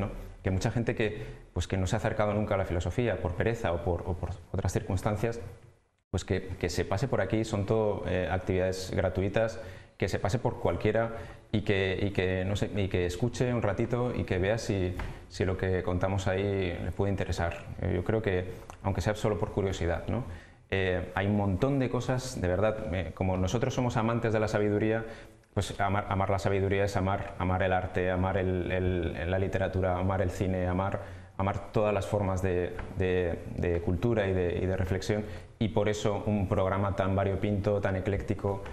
que mucha gente que no se ha acercado nunca a la filosofía por pereza o por otras circunstancias, pues que se pase por aquí. Son todo actividades gratuitas, que se pase por cualquiera y que escuche un ratito y que vea si lo que contamos ahí le puede interesar. Yo creo que, aunque sea solo por curiosidad, ¿no? Hay un montón de cosas, de verdad, como nosotros somos amantes de la sabiduría, pues amar la sabiduría es amar el arte, amar la literatura, amar el cine, amar todas las formas de cultura y de reflexión, y por eso un programa tan variopinto, tan ecléctico,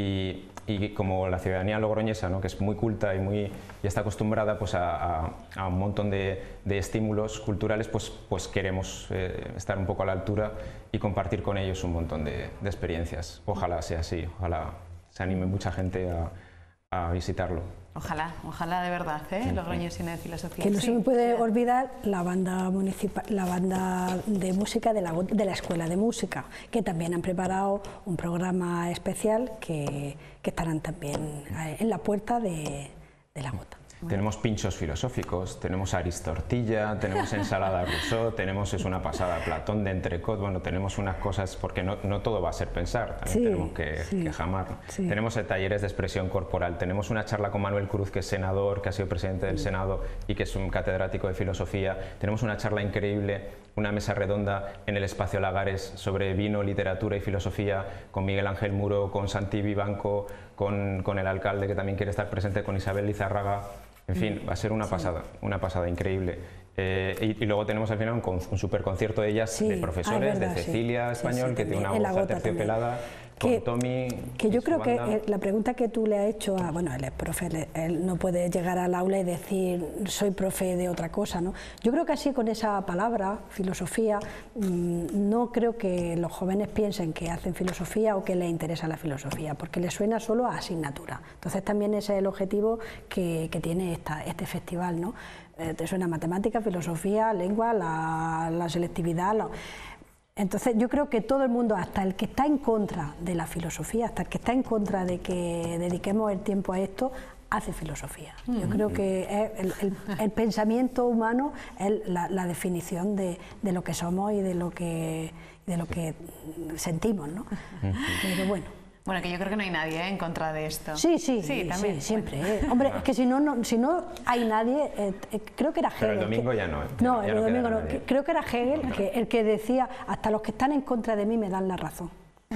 y como la ciudadanía logroñesa, ¿no? Que es muy culta y está acostumbrada pues, a un montón de estímulos culturales, pues queremos estar un poco a la altura y compartir con ellos un montón de experiencias. Ojalá sea así, ojalá se anime mucha gente a visitarlo. Ojalá de verdad, Logroño Cine de Filosofía. Que no se me puede olvidar la banda municipal, la banda de música de la Escuela de Música, que también han preparado un programa especial que estarán también en la puerta de la Gota. Tenemos pinchos filosóficos, tenemos aristortilla, tenemos ensalada Rousseau, es una pasada, Platón de entrecot. Bueno, tenemos unas cosas, porque no todo va a ser pensar, también tenemos que jamar. Sí. Tenemos talleres de expresión corporal, tenemos una charla con Manuel Cruz, que es senador, que ha sido presidente del Senado y que es un catedrático de filosofía. Tenemos una charla increíble, una mesa redonda en el Espacio Lagares sobre vino, literatura y filosofía, con Miguel Ángel Muro, con Santi Vivanco, con el alcalde, que también quiere estar presente, con Isabel Lizárraga. En fin, va a ser una pasada increíble. Y luego tenemos al final un super concierto de ellas, de profesores, de Cecilia Español, que tiene una voz aterciopelada, con Tommy. Que yo creo que la pregunta que tú le has hecho bueno, él es profe, él no puede llegar al aula y decir soy profe de otra cosa, ¿no? Yo creo que así, con esa palabra, filosofía, no creo que los jóvenes piensen que hacen filosofía o que les interesa la filosofía, porque les suena solo a asignatura. Entonces también ese es el objetivo que tiene este festival, ¿no? Te suena matemática, filosofía, lengua, la selectividad. Entonces yo creo que todo el mundo, hasta el que está en contra de la filosofía, hasta el que está en contra de que dediquemos el tiempo a esto, hace filosofía. Yo creo que el pensamiento humano es la definición de lo que somos y de lo que sentimos, ¿no? Pero bueno. Bueno, que yo creo que no hay nadie en contra de esto. Sí, también. Siempre. Hombre, es que si no hay nadie, creo que era Hegel. Pero el domingo ya no. No, el domingo no. Creo que era Hegel el que decía, hasta los que están en contra de mí me dan la razón.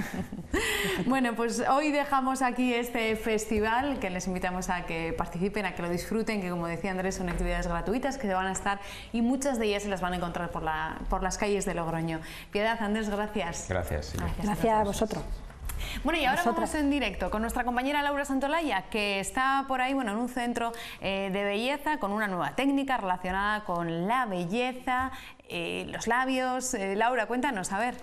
Bueno, pues hoy dejamos aquí este festival, que les invitamos a que participen, a que lo disfruten, que como decía Andrés, son actividades gratuitas que van a estar, y muchas de ellas se las van a encontrar por las calles de Logroño. Piedad, Andrés, gracias. Gracias. Gracias a vosotros. Bueno, y ahora vamos en directo con nuestra compañera Laura Santolaya, que está por ahí, en un centro de belleza con una nueva técnica relacionada con la belleza, los labios. Laura, cuéntanos, a ver.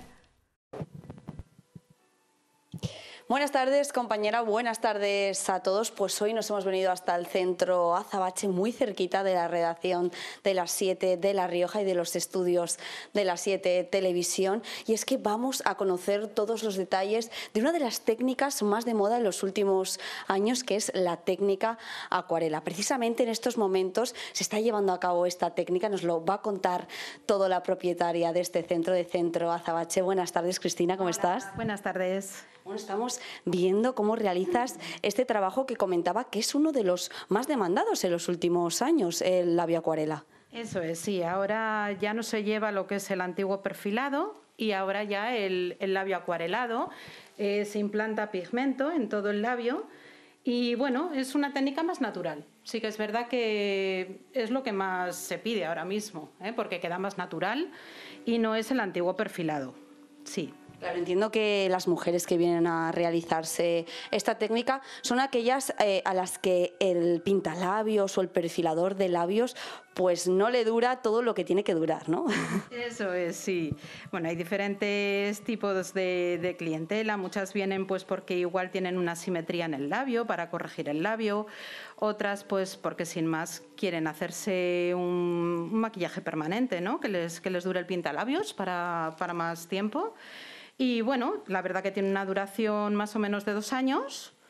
Buenas tardes, compañera, buenas tardes a todos. Pues hoy nos hemos venido hasta el centro Azabache, muy cerquita de la redacción de Las 7 de La Rioja y de los estudios de Las 7 Televisión. Y es que vamos a conocer todos los detalles de una de las técnicas más de moda en los últimos años, que es la técnica acuarela. Precisamente en estos momentos se está llevando a cabo esta técnica, nos lo va a contar toda la propietaria de este centro, de Centro Azabache. Buenas tardes, Cristina, ¿cómo estás? Buenas tardes. Bueno, estamos viendo cómo realizas este trabajo que comentaba que es uno de los más demandados en los últimos años, el labio acuarela. Eso es, sí. Ahora ya no se lleva lo que es el antiguo perfilado y ahora ya el labio acuarelado. Se implanta pigmento en todo el labio y bueno, es una técnica más natural. Sí que es verdad que es lo que más se pide ahora mismo, porque queda más natural y no es el antiguo perfilado. Sí. Claro, entiendo que las mujeres que vienen a realizarse esta técnica son aquellas a las que el pintalabios o el perfilador de labios pues no le dura todo lo que tiene que durar, ¿no? Eso es, sí. Bueno, hay diferentes tipos de clientela. Muchas vienen pues porque igual tienen una asimetría en el labio para corregir el labio. Otras pues porque sin más quieren hacerse un maquillaje permanente, ¿no? Que les dure el pintalabios para más tiempo. Y bueno, la verdad que tiene una duración más o menos de 2 años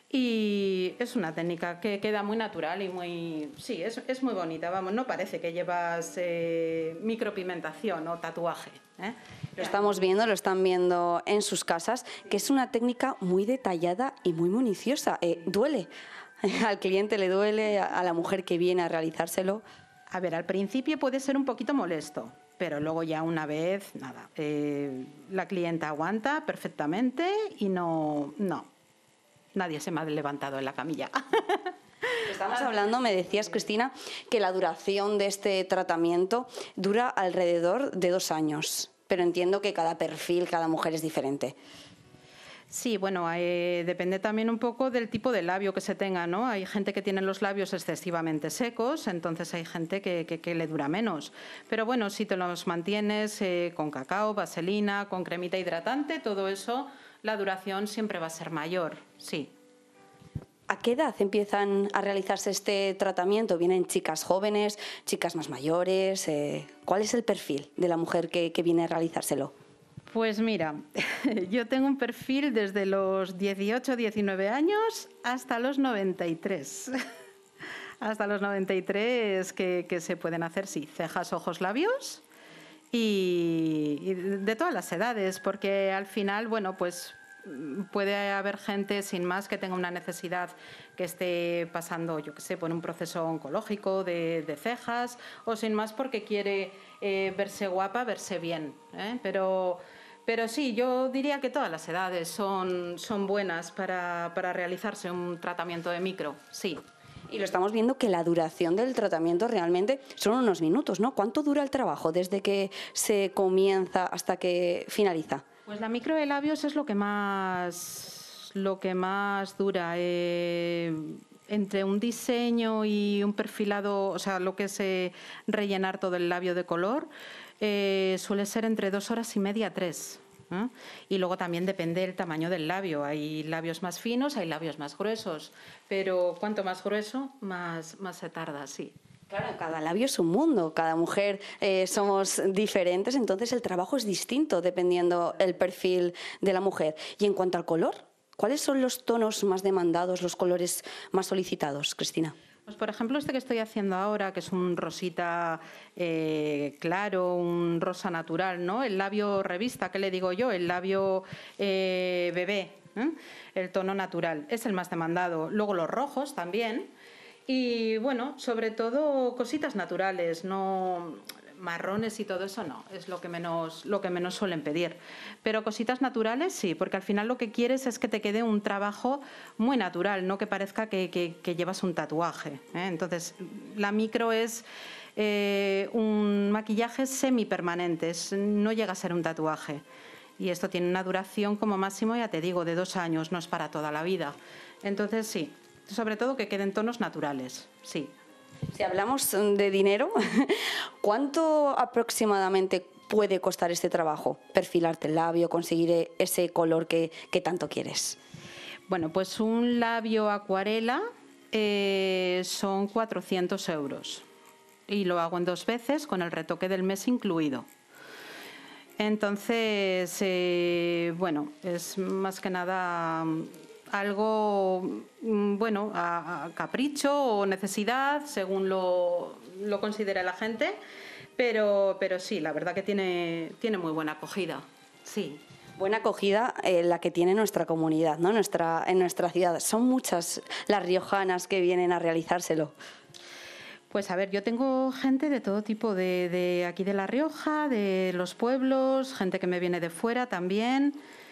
Y es una técnica que queda muy natural y muy... Sí, es muy bonita, vamos, no parece que llevas micropigmentación o tatuaje. Lo estamos viendo, lo están viendo en sus casas, que es una técnica muy detallada y muy minuciosa. Duele, al cliente le duele, a la mujer que viene a realizárselo. A ver, al principio puede ser un poquito molesto, pero luego ya una vez, nada, la clienta aguanta perfectamente y no, nadie se me ha levantado en la camilla. Estamos hablando, me decías, Cristina, que la duración de este tratamiento dura alrededor de 2 años, pero entiendo que cada perfil, cada mujer es diferente. Sí, bueno, depende también un poco del tipo de labio que se tenga, ¿no? Hay gente que tiene los labios excesivamente secos, entonces hay gente que le dura menos. Pero bueno, si te los mantienes con cacao, vaselina, con cremita hidratante, todo eso, la duración siempre va a ser mayor, sí. ¿A qué edad empiezan a realizarse este tratamiento? ¿Vienen chicas jóvenes, chicas más mayores? ¿Cuál es el perfil de la mujer que viene a realizárselo? Pues mira, yo tengo un perfil desde los 18, 19 años hasta los 93. Hasta los 93 que se pueden hacer, sí, cejas, ojos, labios y de todas las edades, porque al final, bueno, pues puede haber gente sin más que tenga una necesidad que esté pasando, yo qué sé, por un proceso oncológico de cejas o sin más porque quiere verse guapa, verse bien, Pero sí, yo diría que todas las edades son buenas para realizarse un tratamiento de micro, sí. Y lo estamos viendo que la duración del tratamiento realmente son unos minutos, ¿no? ¿Cuánto dura el trabajo desde que se comienza hasta que finaliza? Pues la micro de labios es lo que más dura. Entre un diseño y un perfilado, o sea, lo que es rellenar todo el labio de color, suele ser entre 2 horas y media, 3. Y luego también depende del tamaño del labio. Hay labios más finos, hay labios más gruesos, pero cuanto más grueso, más se tarda, sí. Claro, cada labio es un mundo, cada mujer somos diferentes, entonces el trabajo es distinto dependiendo el perfil de la mujer. Y en cuanto al color, ¿cuáles son los tonos más demandados, los colores más solicitados, Cristina? Pues por ejemplo este que estoy haciendo ahora, que es un rosita claro, un rosa natural, ¿no? El labio revista, ¿qué le digo yo? El labio bebé, el tono natural, es el más demandado. Luego los rojos también. Y bueno, sobre todo cositas naturales, no marrones y todo eso no, es lo que menos suelen pedir. Pero cositas naturales sí, porque al final lo que quieres es que te quede un trabajo muy natural, no que parezca que llevas un tatuaje, Entonces, la micro es un maquillaje semipermanente, no llega a ser un tatuaje. Y esto tiene una duración como máximo, ya te digo, de 2 años, no es para toda la vida. Entonces sí. Sobre todo que queden tonos naturales, sí. Si hablamos de dinero, ¿cuánto aproximadamente puede costar este trabajo? Perfilarte el labio, conseguir ese color que tanto quieres. Bueno, pues un labio acuarela son 400 euros y lo hago en 2 veces con el retoque del mes incluido. Entonces, bueno, es más que nada algo, bueno, a capricho o necesidad, según lo considere la gente, pero sí, la verdad que tiene muy buena acogida, sí. Buena acogida la que tiene nuestra comunidad, ¿no? En nuestra ciudad. Son muchas las riojanas que vienen a realizárselo. Pues a ver, yo tengo gente de todo tipo, de aquí de La Rioja, de los pueblos, gente que me viene de fuera también.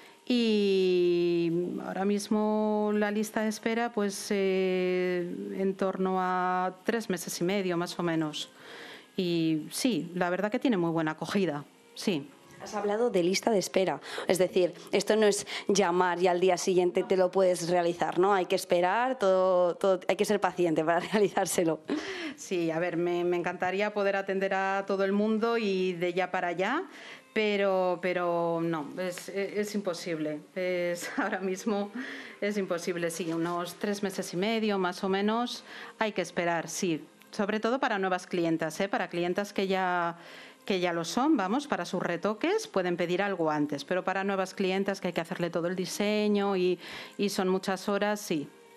Y ahora mismo la lista de espera pues en torno a 3 meses y medio más o menos. Y sí, la verdad que tiene muy buena acogida, sí. Has hablado de lista de espera, es decir, esto no es llamar y al día siguiente te lo puedes realizar, ¿no? Hay que esperar, todo, hay que ser paciente para realizárselo. Sí, a ver, me encantaría poder atender a todo el mundo y de ya para allá, pero no, es imposible. Ahora mismo es imposible, sí, unos 3 meses y medio más o menos hay que esperar, sí, sobre todo para nuevas clientas, para clientas que ya lo son, vamos, para sus retoques pueden pedir algo antes, pero para nuevas clientas que hay que hacerle todo el diseño y son muchas horas, sí,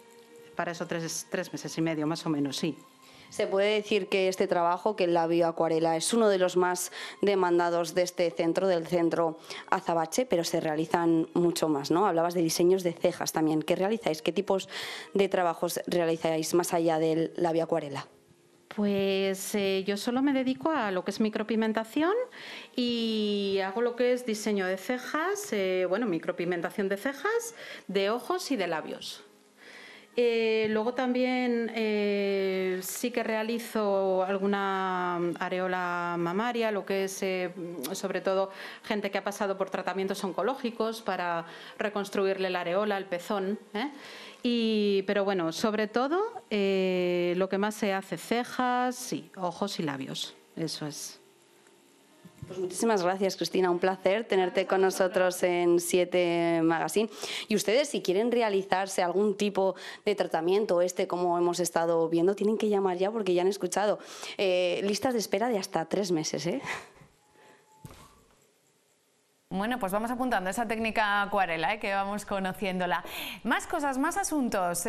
para eso 3 meses y medio más o menos, sí. Se puede decir que este trabajo, que el labio acuarela, es uno de los más demandados de este centro, del centro Azabache, pero se realizan mucho más, ¿no? Hablabas de diseños de cejas también. ¿Qué realizáis? ¿Qué tipos de trabajos realizáis más allá del labio acuarela? Pues yo solo me dedico a lo que es micropigmentación y hago lo que es diseño de cejas, micropigmentación de cejas, de ojos y de labios. Luego también sí que realizo alguna areola mamaria, lo que es sobre todo gente que ha pasado por tratamientos oncológicos para reconstruirle la areola, el pezón. Pero bueno, sobre todo lo que más se hace, cejas, sí, ojos y labios, eso es. Pues muchísimas gracias, Cristina. Un placer tenerte con nosotros en 7 Magazine. Y ustedes, si quieren realizarse algún tipo de tratamiento, como hemos estado viendo, tienen que llamar ya porque ya han escuchado listas de espera de hasta 3 meses, ¿eh? Bueno, pues vamos apuntando esa técnica acuarela, que vamos conociéndola. Más cosas, más asuntos.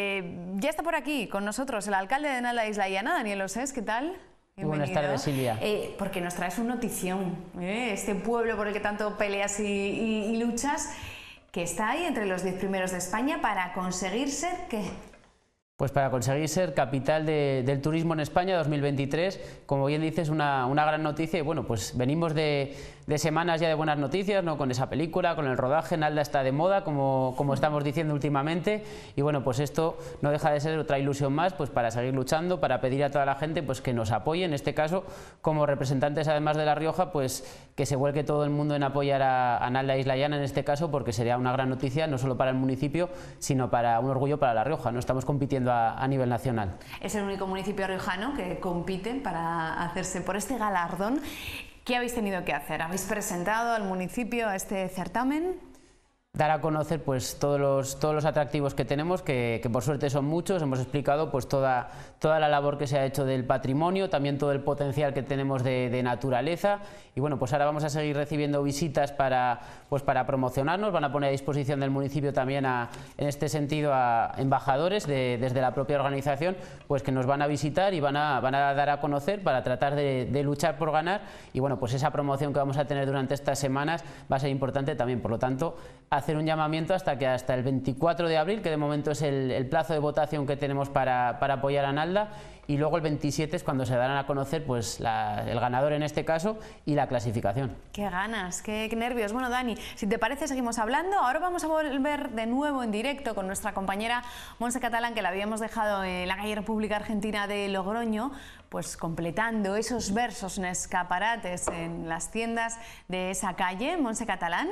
Ya está por aquí con nosotros el alcalde de Nalda Isla Llana, Daniel Osés. ¿Qué tal? Buenas tardes, Silvia. Porque nos traes una notición, este pueblo por el que tanto peleas y luchas, que está ahí entre los 10 primeros de España para conseguir ser, ¿qué? Pues para conseguir ser capital del turismo en España 2023, como bien dices, una gran noticia. Y bueno, pues venimos de semanas ya de buenas noticias, ¿no? Con esa película, con el rodaje. Nalda está de moda, como estamos diciendo últimamente. Y bueno, pues esto no deja de ser otra ilusión más, pues para seguir luchando, para pedir a toda la gente pues que nos apoye. En este caso, como representantes además de La Rioja, pues que se vuelque todo el mundo en apoyar a Nalda Isla Llana en este caso, porque sería una gran noticia no solo para el municipio, sino para un orgullo para La Rioja. No estamos compitiendo a nivel nacional. Es el único municipio riojano que compite para hacerse por este galardón. ¿Qué habéis tenido que hacer? ¿Habéis presentado al municipio a este certamen? Dar a conocer pues todos los atractivos que tenemos, que por suerte son muchos. Hemos explicado pues toda la labor que se ha hecho del patrimonio, también todo el potencial que tenemos de naturaleza. Y bueno, pues ahora vamos a seguir recibiendo visitas para promocionarnos. Van a poner a disposición del municipio también en este sentido a embajadores desde la propia organización, pues que nos van a visitar y van a dar a conocer para tratar de luchar por ganar. Y bueno, pues esa promoción que vamos a tener durante estas semanas va a ser importante también. Por lo tanto, hacer un llamamiento hasta el 24 de abril, que de momento es el plazo de votación que tenemos para apoyar a Nalda, y luego el 27 es cuando se darán a conocer pues el ganador en este caso y la clasificación. Qué ganas, qué nervios. Bueno, Dani, si te parece seguimos hablando. Ahora vamos a volver de nuevo en directo con nuestra compañera Montse Catalán, que la habíamos dejado en la calle República Argentina de Logroño, pues completando esos versos en escaparates en las tiendas de esa calle. Montse Catalán.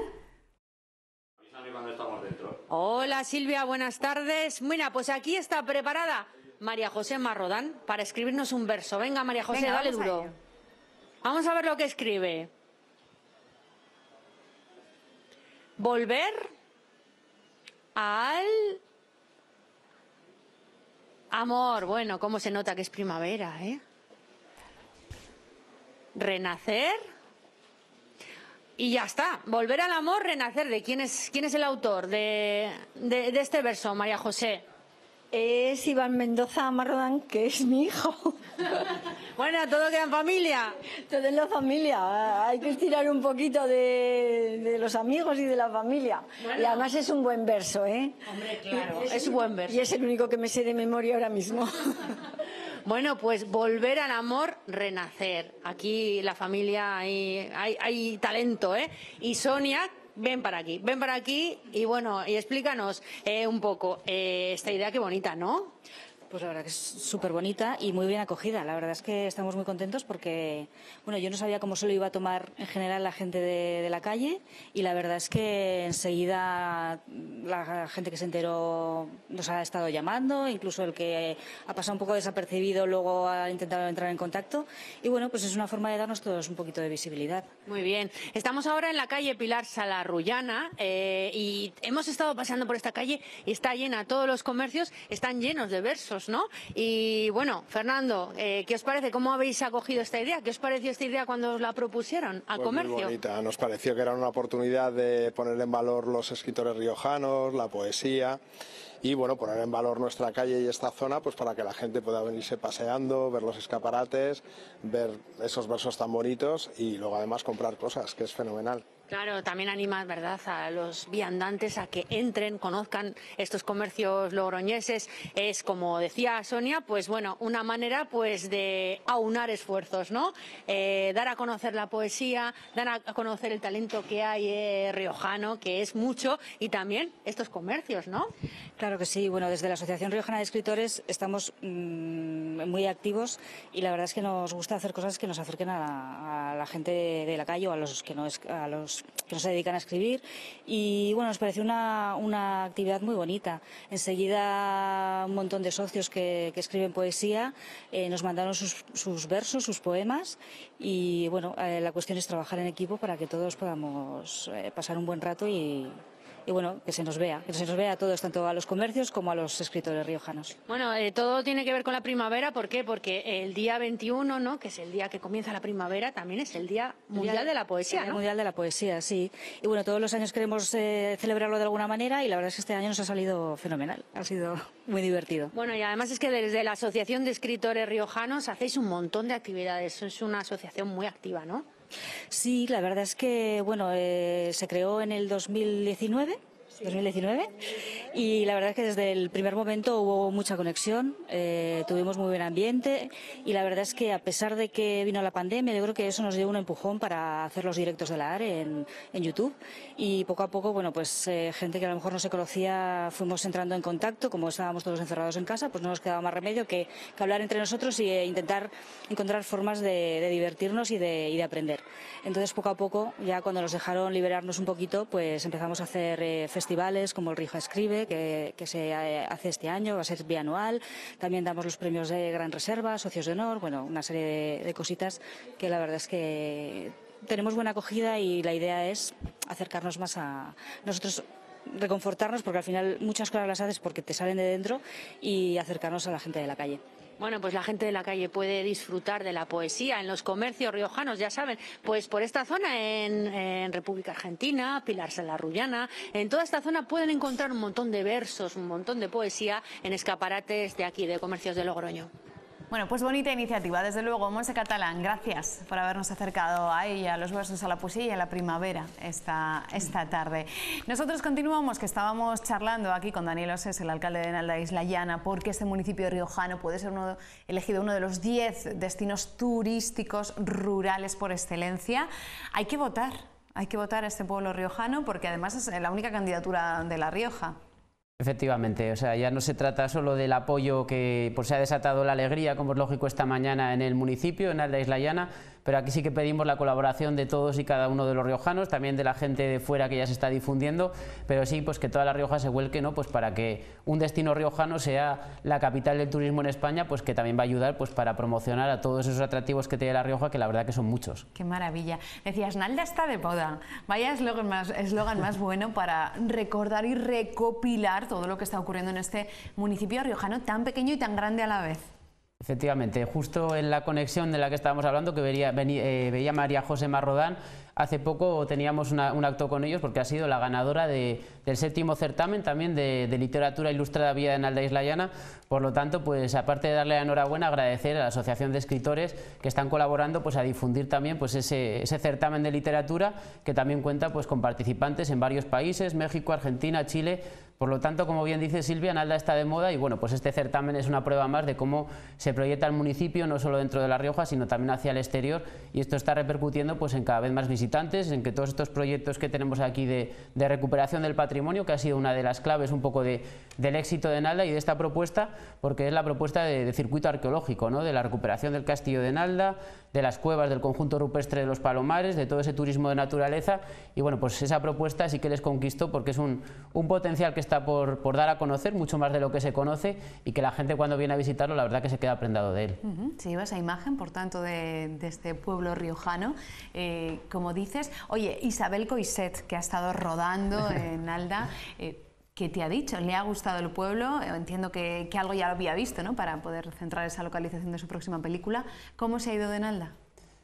Cuando estamos dentro. Hola Silvia, buenas tardes. Mira, pues aquí está preparada María José Marrodán para escribirnos un verso. Venga, María José, venga, dale duro. Vamos a ver lo que escribe. Volver al amor. Bueno, cómo se nota que es primavera, ¿eh? Renacer. Y ya está, volver al amor, renacer. ¿De quién es el autor de este verso, María José? Es Iván Mendoza Marrodán, que es mi hijo. Bueno, ¿todo queda en familia? Todo en la familia. Hay que estirar un poquito de los amigos y de la familia. Bueno. Y además es un buen verso, ¿eh? Hombre, claro, es un buen verso. Y es el único que me sé de memoria ahora mismo. Bueno, pues volver al amor, renacer. Aquí la familia hay talento, ¿eh? Y Sonia, ven para aquí y bueno, y explícanos un poco esta idea, qué bonita, ¿no? Pues la verdad que es súper bonita y muy bien acogida. La verdad es que estamos muy contentos porque, bueno, yo no sabía cómo se lo iba a tomar en general la gente de la calle y la verdad es que enseguida la gente que se enteró nos ha estado llamando, incluso el que ha pasado un poco desapercibido luego ha intentado entrar en contacto y bueno, pues es una forma de darnos todos un poquito de visibilidad. Muy bien. Estamos ahora en la calle Pilar Salarrullana y hemos estado paseando por esta calle y está llena, todos los comercios están llenos de versos, ¿no? Y bueno, Fernando, ¿qué os parece? ¿Cómo habéis acogido esta idea? ¿Qué os pareció esta idea cuando os la propusieron al comercio? Muy bonita, nos pareció que era una oportunidad de poner en valor los escritores riojanos, la poesía y bueno, poner en valor nuestra calle y esta zona pues para que la gente pueda venirse paseando, ver los escaparates, ver esos versos tan bonitos y luego además comprar cosas, que es fenomenal. Claro, también anima, ¿verdad?, a los viandantes a que entren, conozcan estos comercios logroñeses. Es, como decía Sonia, pues bueno, una manera pues de aunar esfuerzos, ¿no? Dar a conocer la poesía, dar a conocer el talento que hay riojano, que es mucho, y también estos comercios, ¿no? Claro que sí. Bueno, desde la Asociación Riojana de Escritores estamos muy activos y la verdad es que nos gusta hacer cosas que nos acerquen a la gente de la calle o a los que no se dedican a escribir, y bueno, nos pareció una actividad muy bonita. Enseguida un montón de socios que escriben poesía nos mandaron sus versos, sus poemas, y bueno, la cuestión es trabajar en equipo para que todos podamos pasar un buen rato y bueno, que se nos vea a todos, tanto a los comercios como a los escritores riojanos. Bueno, todo tiene que ver con la primavera. ¿Por qué? Porque el día 21, ¿no?, que es el día que comienza la primavera, también es el Día Mundial de la Poesía, ¿no? El Día Mundial de la Poesía, sí. Y bueno, todos los años queremos celebrarlo de alguna manera, y la verdad es que este año nos ha salido fenomenal, ha sido muy divertido. Bueno, y además es que desde la Asociación de Escritores Riojanos hacéis un montón de actividades, es una asociación muy activa, ¿no? Sí, la verdad es que bueno, se creó en el 2019, y la verdad es que desde el primer momento hubo mucha conexión, tuvimos muy buen ambiente, y la verdad es que a pesar de que vino la pandemia, yo creo que eso nos dio un empujón para hacer los directos de la ARE en YouTube, y poco a poco, bueno, pues gente que a lo mejor no se conocía fuimos entrando en contacto. Como estábamos todos encerrados en casa, pues no nos quedaba más remedio que hablar entre nosotros y intentar encontrar formas de divertirnos y de aprender. Entonces, poco a poco, ya cuando nos dejaron liberarnos un poquito, pues empezamos a hacer festivales como el Rioja Escribe, que se hace este año, va a ser bianual. También damos los premios de Gran Reserva, Socios de Honor, bueno, una serie de cositas que la verdad es que tenemos buena acogida, y la idea es acercarnos más a nosotros, reconfortarnos, porque al final muchas cosas las haces porque te salen de dentro, y acercarnos a la gente de la calle. Bueno, pues la gente de la calle puede disfrutar de la poesía en los comercios riojanos, ya saben, pues por esta zona en República Argentina, Pilar la Rullana, en toda esta zona pueden encontrar un montón de versos, un montón de poesía en escaparates de aquí, de comercios de Logroño. Bueno, pues bonita iniciativa, desde luego. Montse Catalán, gracias por habernos acercado a ella, a los versos, a la poesía y a la primavera esta tarde. Nosotros continuamos, que estábamos charlando aquí con Daniel Osés, el alcalde de Nalda Isla Llana, porque este municipio riojano puede ser elegido uno de los 10 destinos turísticos rurales por excelencia. Hay que votar a este pueblo riojano, porque además es la única candidatura de La Rioja. Efectivamente, o sea, ya no se trata solo del apoyo que pues, se ha desatado la alegría, como es lógico, esta mañana en el municipio, en Nalda Isla Llana, pero aquí sí que pedimos la colaboración de todos y cada uno de los riojanos, también de la gente de fuera que ya se está difundiendo, pero sí pues que toda La Rioja se vuelque, ¿no?, pues para que un destino riojano sea la capital del turismo en España, pues que también va a ayudar pues para promocionar a todos esos atractivos que tiene La Rioja, que la verdad que son muchos. Qué maravilla. Decías, Nalda está de moda. Vaya eslogan más bueno para recordar y recopilar todo lo que está ocurriendo en este municipio riojano tan pequeño y tan grande a la vez. Efectivamente, justo en la conexión de la que estábamos hablando, que veía María José Marrodán, hace poco teníamos un acto con ellos porque ha sido la ganadora del 7º certamen también de literatura ilustrada Vía de Nalda Isla Llana. Por lo tanto, pues aparte de darle la enhorabuena, agradecer a la Asociación de Escritores que están colaborando pues a difundir también pues ese certamen de literatura, que también cuenta pues con participantes en varios países, México, Argentina, Chile. Por lo tanto, como bien dice Silvia, Nalda está de moda, y bueno, pues este certamen es una prueba más de cómo se proyecta el municipio, no solo dentro de La Rioja, sino también hacia el exterior, y esto está repercutiendo pues en cada vez más visitantes, en que todos estos proyectos que tenemos aquí de recuperación del patrimonio, que ha sido una de las claves un poco del éxito de Nalda y de esta propuesta, porque es la propuesta de circuito arqueológico, ¿no?, de la recuperación del castillo de Nalda, de las cuevas del conjunto rupestre de los Palomares, de todo ese turismo de naturaleza, y bueno, pues esa propuesta sí que les conquistó, porque es un potencial que está por dar a conocer, mucho más de lo que se conoce, y que la gente cuando viene a visitarlo, la verdad que se queda prendado de él. Se lleva esa imagen, por tanto, de este pueblo riojano, como dices. Oye, Isabel Coixet, que ha estado rodando en Nalda, ¿qué te ha dicho? ¿Le ha gustado el pueblo? Entiendo que algo ya lo había visto, ¿no?, para poder centrar esa localización de su próxima película. ¿Cómo se ha ido de Nalda?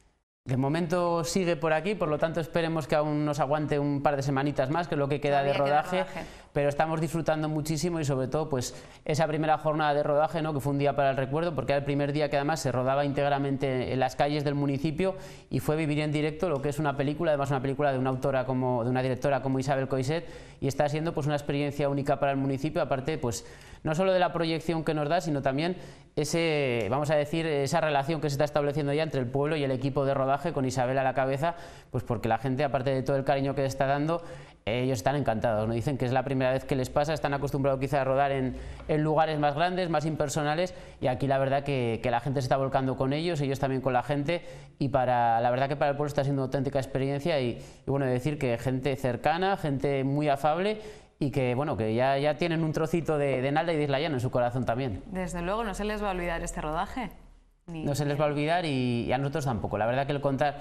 De momento sigue por aquí, por lo tanto esperemos que aún nos aguante un par de semanitas más, que es lo que queda de rodaje. pero estamos disfrutando muchísimo y sobre todo pues esa primera jornada de rodaje, ¿no? Que fue un día para el recuerdo, porque era el primer día que además se rodaba íntegramente en las calles del municipio y fue vivir en directo lo que es una película, además una película de una autora de una directora como Isabel Coixet, y está siendo pues una experiencia única para el municipio, aparte pues no solo de la proyección que nos da, sino también vamos a decir, esa relación que se está estableciendo ya entre el pueblo y el equipo de rodaje con Isabel a la cabeza, pues porque la gente, aparte de todo el cariño que le está dando, ellos están encantados, ¿no? Dicen que es la primera vez que les pasa, están acostumbrados quizá a rodar en lugares más grandes, más impersonales, y aquí la verdad que la gente se está volcando con ellos también con la gente, y la verdad que para el pueblo está siendo una auténtica experiencia y bueno, decir que gente cercana, gente muy afable, y que bueno, que ya tienen un trocito de Nalda y de Isla Llana en su corazón también. Desde luego, no se les va a olvidar este rodaje. No se les va a olvidar y a nosotros tampoco. La verdad que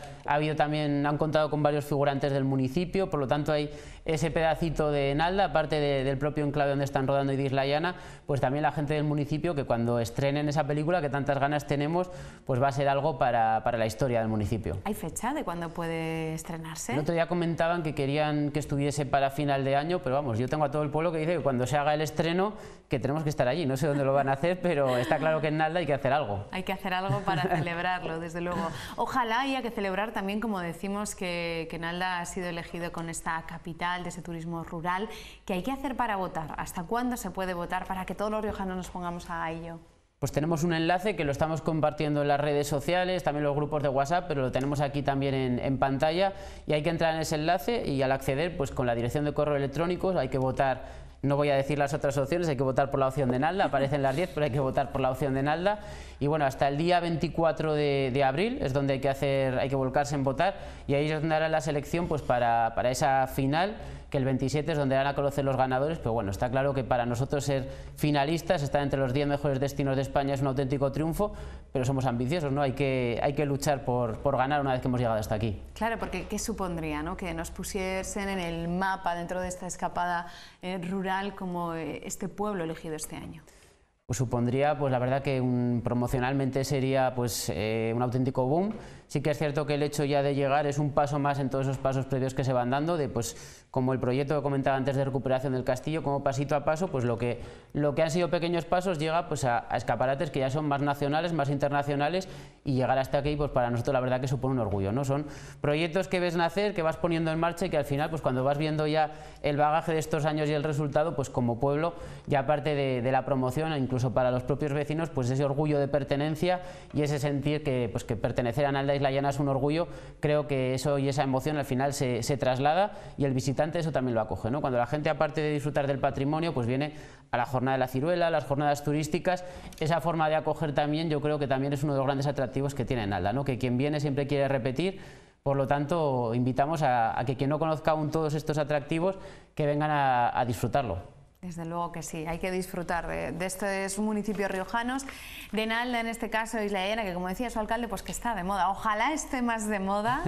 han contado con varios figurantes del municipio, por lo tanto hay ese pedacito de Nalda, aparte del propio enclave donde están rodando y de Isla Llana, pues también la gente del municipio, que cuando estrenen esa película, que tantas ganas tenemos, pues va a ser algo para la historia del municipio. ¿Hay fecha de cuándo puede estrenarse? El otro día comentaban que querían que estuviese para final de año, pero vamos, yo tengo a todo el pueblo que dice que cuando se haga el estreno, que tenemos que estar allí. No sé dónde lo van a hacer, pero está claro que en Nalda hay que hacer algo. Hay que hacer algo para celebrarlo, desde luego. Ojalá haya que celebrar también, como decimos, que Nalda ha sido elegido con esta capital de ese turismo rural. ¿Qué hay que hacer para votar? ¿Hasta cuándo se puede votar para que todos los riojanos nos pongamos a ello? Pues tenemos un enlace que lo estamos compartiendo en las redes sociales, también los grupos de WhatsApp, pero lo tenemos aquí también en pantalla, y hay que entrar en ese enlace y al acceder, pues con la dirección de correo electrónico hay que votar. No voy a decir las otras opciones, hay que votar por la opción de Nalda, aparecen las 10, pero hay que votar por la opción de Nalda. Y bueno, hasta el día 24 de abril es donde hay que volcarse en votar, y ahí es donde hará la selección pues para esa final, que el 27 es donde van a conocer los ganadores. Pero bueno, está claro que para nosotros ser finalistas, estar entre los 10 mejores destinos de España es un auténtico triunfo, pero somos ambiciosos, ¿no? Hay que luchar por ganar una vez que hemos llegado hasta aquí. Claro, porque ¿qué supondría, ¿no? Que nos pusiesen en el mapa dentro de esta escapada rural como este pueblo elegido este año? Pues supondría, pues la verdad que promocionalmente sería pues un auténtico boom. Sí que es cierto que el hecho ya de llegar es un paso más en todos esos pasos previos que se van dando, de pues como el proyecto que comentaba antes de recuperación del castillo, como pasito a paso, pues lo que han sido pequeños pasos llega pues a escaparates que ya son más nacionales, más internacionales, y llegar hasta aquí pues para nosotros la verdad que supone un orgullo, ¿no? Son proyectos que ves nacer, que vas poniendo en marcha y que al final pues cuando vas viendo ya el bagaje de estos años y el resultado, pues como pueblo, ya aparte de la promoción, incluso para los propios vecinos, pues ese orgullo de pertenencia y ese sentir que pertenecer a Nalda Isla Llana es un orgullo, creo que eso y esa emoción al final se traslada, y el visitante eso también lo acoge, ¿no? Cuando la gente, aparte de disfrutar del patrimonio, pues viene a la jornada de la ciruela, las jornadas turísticas, esa forma de acoger también yo creo que también es uno de los grandes atractivos que tiene Nalda, ¿no? Que quien viene siempre quiere repetir. Por lo tanto, invitamos a que quien no conozca aún todos estos atractivos, que vengan a disfrutarlo. Desde luego que sí, hay que disfrutar de estos municipios riojanos, de Nalda en este caso, Isla Llana, que como decía su alcalde, pues que está de moda. Ojalá esté más de moda,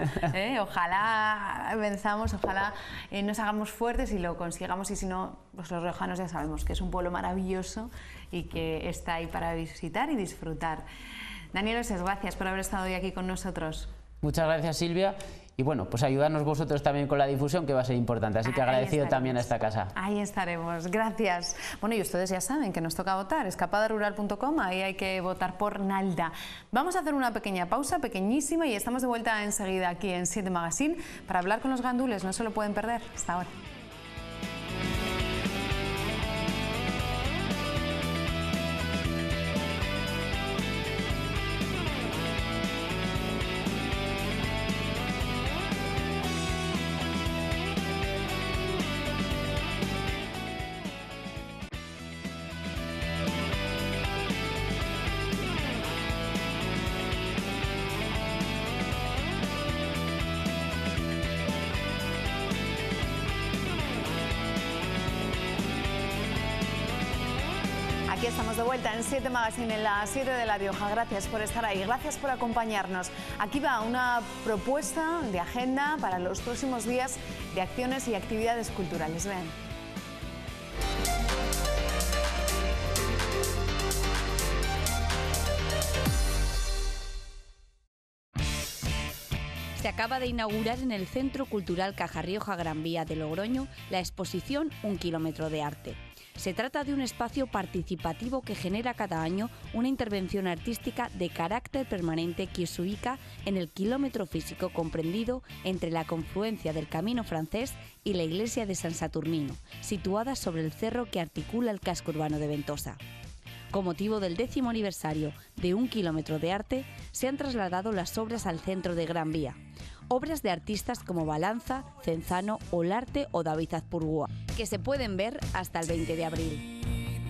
ojalá venzamos, ojalá nos hagamos fuertes y lo consigamos, y si no, pues los riojanos ya sabemos que es un pueblo maravilloso y que está ahí para visitar y disfrutar. Daniel Oses, gracias por haber estado hoy aquí con nosotros. Muchas gracias, Silvia. Y bueno, pues ayudarnos vosotros también con la difusión, que va a ser importante. Así que agradecido también a esta casa. Ahí estaremos, gracias. Bueno, y ustedes ya saben que nos toca votar, escapadarural.com, ahí hay que votar por Nalda. Vamos a hacer una pequeña pausa, pequeñísima, y estamos de vuelta enseguida aquí en 7 Magazine para hablar con los gandules, no se lo pueden perder. Hasta ahora. Aquí estamos de vuelta en 7 Magazine, en la 7 de La Rioja. Gracias por estar ahí, gracias por acompañarnos. Aquí va una propuesta de agenda para los próximos días de acciones y actividades culturales. Ven. Se acaba de inaugurar en el Centro Cultural Caja Rioja Gran Vía de Logroño la exposición Un kilómetro de arte. Se trata de un espacio participativo que genera cada año una intervención artística de carácter permanente que se ubica en el kilómetro físico comprendido entre la confluencia del Camino Francés y la iglesia de San Saturnino, situada sobre el cerro que articula el casco urbano de Ventosa. Con motivo del 10º aniversario de Un kilómetro de arte, se han trasladado las obras al centro de Gran Vía. Obras de artistas como Balanza, Cenzano, Olarte o David Azpurúa, que se pueden ver hasta el 20 de abril.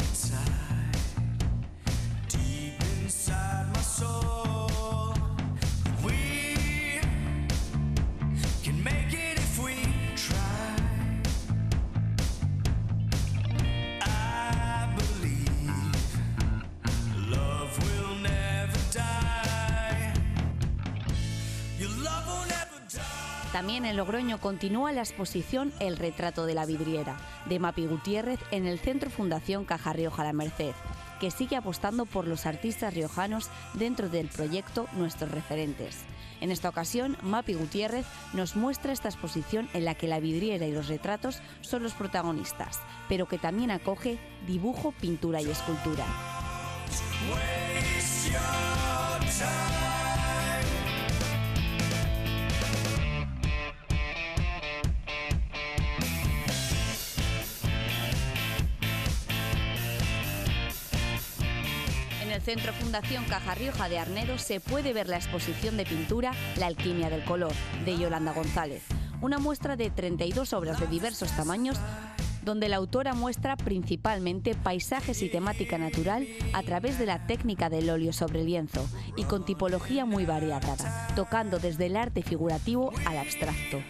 También en Logroño continúa la exposición El retrato de la vidriera, de Mapi Gutiérrez en el Centro Fundación Caja Rioja La Merced, que sigue apostando por los artistas riojanos dentro del proyecto Nuestros Referentes. En esta ocasión, Mapi Gutiérrez nos muestra esta exposición en la que la vidriera y los retratos son los protagonistas, pero que también acoge dibujo, pintura y escultura. En el Centro Fundación Caja Rioja de Arnedo se puede ver la exposición de pintura La alquimia del color, de Yolanda González, una muestra de 32 obras de diversos tamaños, donde la autora muestra principalmente paisajes y temática natural a través de la técnica del óleo sobre lienzo y con tipología muy variada, tocando desde el arte figurativo al abstracto.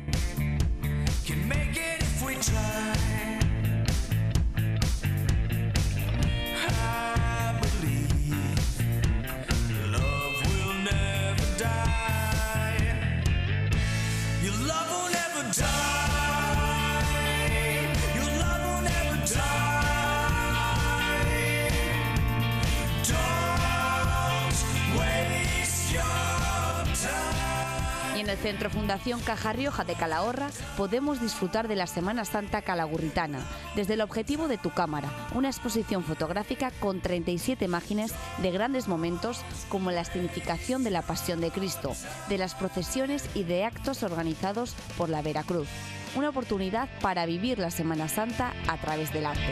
Y en el Centro Fundación Caja Rioja de Calahorra podemos disfrutar de la Semana Santa calagurritana, desde el objetivo de tu cámara, una exposición fotográfica con 37 imágenes de grandes momentos como la escenificación de la Pasión de Cristo, de las procesiones y de actos organizados por la Veracruz. Una oportunidad para vivir la Semana Santa a través del arte.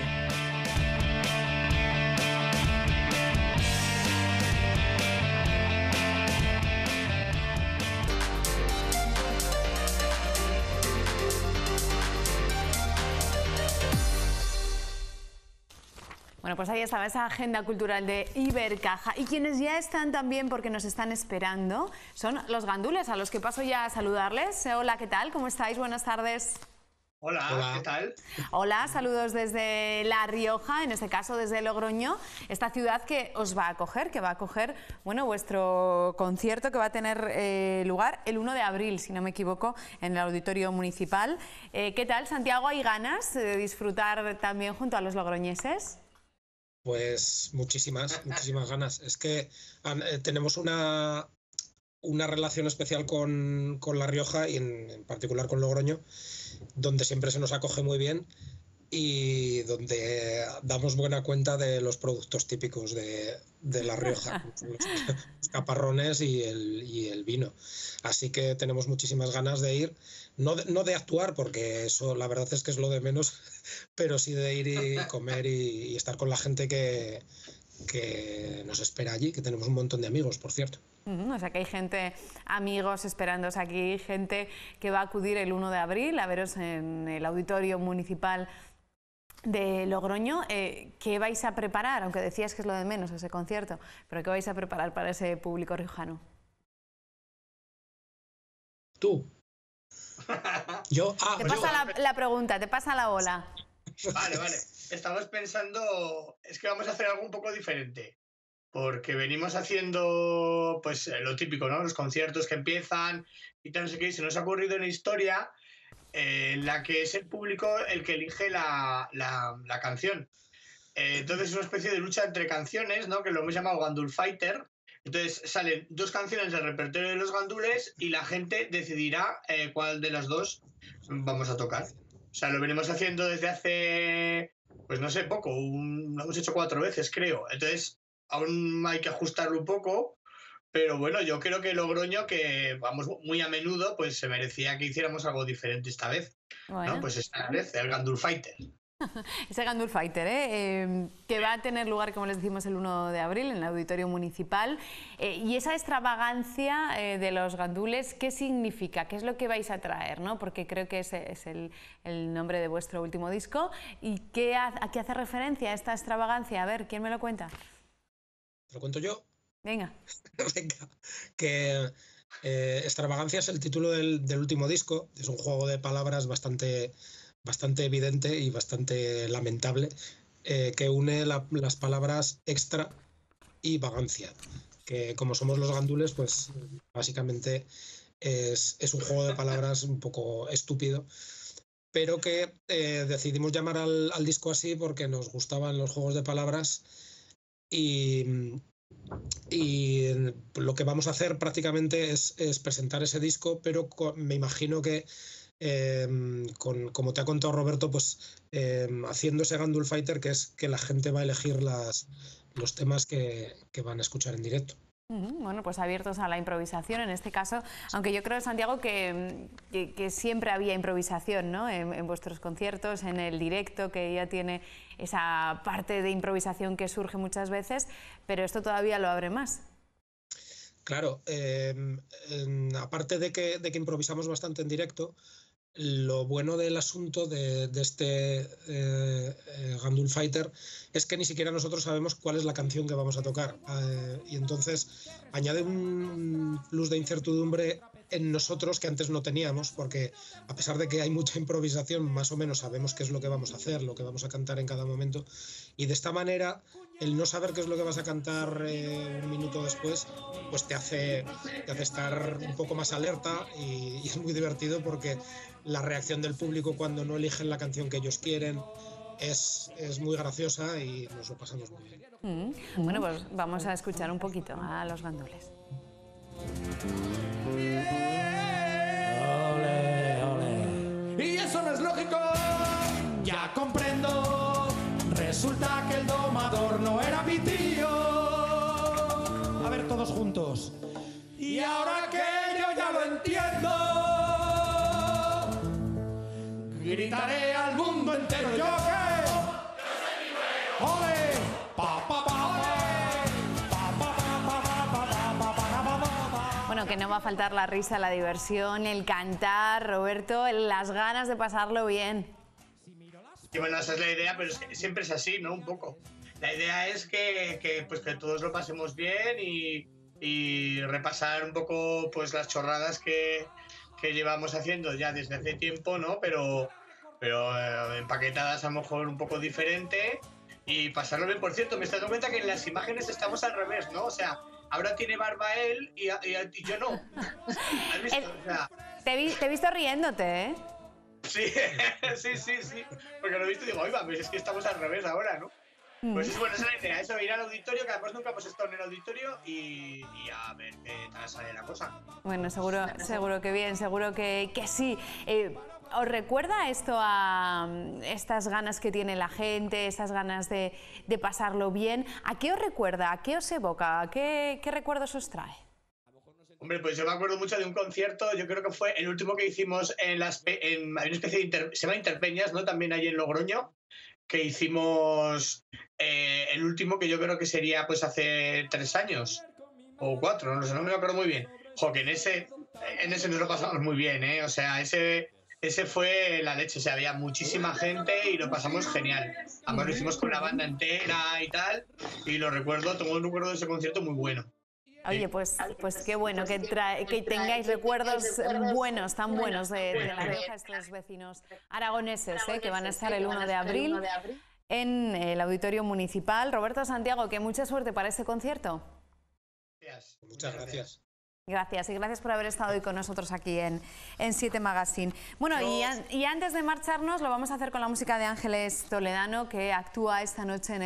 Bueno, pues ahí estaba esa agenda cultural de Ibercaja. Y quienes ya están también, porque nos están esperando, son los gandules, a los que paso ya a saludarles. Hola, ¿qué tal? ¿Cómo estáis? Buenas tardes. Hola, ¿qué tal? Hola, saludos desde La Rioja, en este caso desde Logroño, esta ciudad que os va a acoger, bueno, vuestro concierto que va a tener lugar el 1 de abril, si no me equivoco, en el Auditorio Municipal. ¿Qué tal, Santiago? ¿Hay ganas de disfrutar también junto a los logroñeses? Pues muchísimas ganas. Es que tenemos una relación especial con La Rioja y en particular con Logroño, donde siempre se nos acoge muy bien y donde damos buena cuenta de los productos típicos de La Rioja, los caparrones y el vino. Así que tenemos muchísimas ganas de ir, no de actuar, porque eso la verdad es que es lo de menos, pero sí de ir y comer y estar con la gente que nos espera allí, que tenemos un montón de amigos, por cierto. O sea que hay gente, amigos esperándoos aquí, gente que va a acudir el 1 de abril a veros en el Auditorio Municipal de Logroño. ¿Qué vais a preparar? Aunque decías que es lo de menos ese concierto, pero ¿qué vais a preparar para ese público riojano? Tú. Yo. Te pasa la pregunta, te pasa la ola. Vale. Estamos pensando, es que vamos a hacer algo un poco diferente, porque venimos haciendo pues lo típico, ¿no? Los conciertos que empiezan y tal, no sé qué, y se nos ha ocurrido una historia en la que es el público el que elige la canción. Entonces es una especie de lucha entre canciones, ¿no? Que lo hemos llamado Gandul Fighter, Entonces salen 2 canciones del repertorio de los gandules y la gente decidirá cuál de las 2 vamos a tocar. O sea, lo venimos haciendo desde hace, pues no sé, poco, lo hemos hecho 4 veces, creo. Entonces aún hay que ajustarlo un poco, pero bueno, yo creo que Logroño, que vamos muy a menudo, pues se merecía que hiciéramos algo diferente esta vez. Bueno. ¿No? Pues esta vez el Gandul Fighter. Ese Gandul Fighter, que va a tener lugar, como les decimos, el 1 de abril en el Auditorio Municipal. Y esa extravagancia de los gandules, ¿qué significa? ¿Qué es lo que vais a traer? ¿No? Porque creo que ese es el nombre de vuestro último disco. ¿Y a qué hace referencia esta extravagancia? A ver, ¿quién me lo cuenta? ¿Te lo cuento yo? Venga. Venga, que extravagancia es el título del último disco. Es un juego de palabras bastante evidente y bastante lamentable, que une las palabras extra y vagancia, que como somos los gandules, pues básicamente es un juego de palabras un poco estúpido, pero que decidimos llamar al disco así porque nos gustaban los juegos de palabras y lo que vamos a hacer prácticamente es presentar ese disco, pero me imagino que como te ha contado Roberto, pues haciendo ese Gandul Fighter, que es que la gente va a elegir los temas que van a escuchar en directo. Bueno, pues abiertos a la improvisación en este caso, aunque yo creo, Santiago, que siempre había improvisación, ¿no? En vuestros conciertos, en el directo, que ya tiene esa parte de improvisación que surge muchas veces, pero esto todavía lo abre más. Claro, aparte de que improvisamos bastante en directo, lo bueno del asunto de este Gandul Fighter es que ni siquiera nosotros sabemos cuál es la canción que vamos a tocar, y entonces añade un plus de incertidumbre en nosotros que antes no teníamos, porque a pesar de que hay mucha improvisación, más o menos sabemos qué es lo que vamos a hacer, lo que vamos a cantar en cada momento, y de esta manera el no saber qué es lo que vas a cantar un minuto después, pues te hace estar un poco más alerta, y es muy divertido porque la reacción del público cuando no eligen la canción que ellos quieren es muy graciosa y nos lo pasamos muy bien. Bueno, pues vamos a escuchar un poquito a los gandules. Ole, ole. Y eso no es lógico, ya comprendo. Resulta que el domador no era mi tío. A ver, todos juntos. Y ahora que yo ya lo entiendo, gritaré al mundo entero yo que ¡ole! Pa, pa, pa, Bueno, que no va a faltar la risa, la diversión, el cantar, Roberto, las ganas de pasarlo bien. Y bueno, esa es la idea, pero es que siempre es así, ¿no? Un poco. La idea es que todos lo pasemos bien y repasar un poco pues las chorradas que llevamos haciendo ya desde hace tiempo, ¿no? Pero empaquetadas a lo mejor un poco diferente y pasarlo bien. Por cierto, me estoy dando cuenta que en las imágenes estamos al revés, ¿no? O sea, ahora tiene barba él y yo no. ¿Has visto? O sea, te he visto riéndote, ¿eh? Sí, sí. Porque lo he visto y digo, oiga, pues es que estamos al revés ahora, ¿no? Pues es bueno, esa es la idea, eso, ir al auditorio, que además nunca hemos estado en el auditorio y a ver qué tal sale la cosa. Bueno, seguro que bien, seguro que sí. ¿Os recuerda esto a estas ganas que tiene la gente, estas ganas de pasarlo bien? ¿A qué os recuerda? ¿A qué os evoca? ¿Qué recuerdos os trae? Hombre, pues yo me acuerdo mucho de un concierto, yo creo que fue el último que hicimos hay una especie de se llama Interpeñas, ¿no? También ahí en Logroño, que hicimos el último, que yo creo que sería pues hace 3 años o 4, no sé, no me acuerdo muy bien. Jo, que en ese nos lo pasamos muy bien, ¿eh? O sea, ese fue la leche, o sea, había muchísima gente y lo pasamos genial. Además lo hicimos con la banda entera y tal, y lo recuerdo, tengo un recuerdo de ese concierto muy bueno. Oye, pues qué bueno que tengáis recuerdos buenos, tan buenos de La Rioja, estos vecinos aragoneses, que van a estar el 1 de abril en el Auditorio Municipal. Roberto, Santiago, que mucha suerte para este concierto. Gracias. Muchas gracias. Gracias, y gracias por haber estado hoy con nosotros aquí en 7 Magazine. Bueno, y antes de marcharnos lo vamos a hacer con la música de Ángeles Toledano, que actúa esta noche en el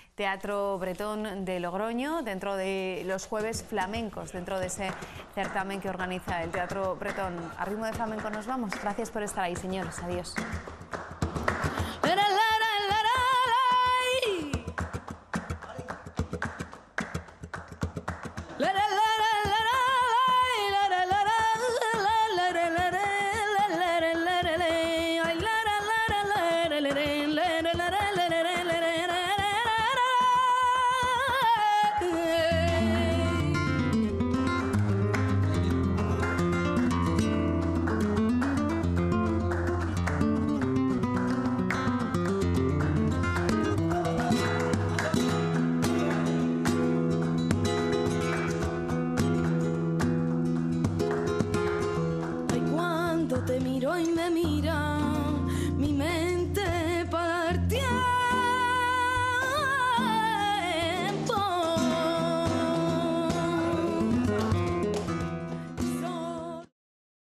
Teatro Bretón de Logroño, dentro de los jueves flamencos, dentro de ese certamen que organiza el Teatro Bretón. A ritmo de flamenco nos vamos. Gracias por estar ahí, señores. Adiós. Te miro y me mira mi mente.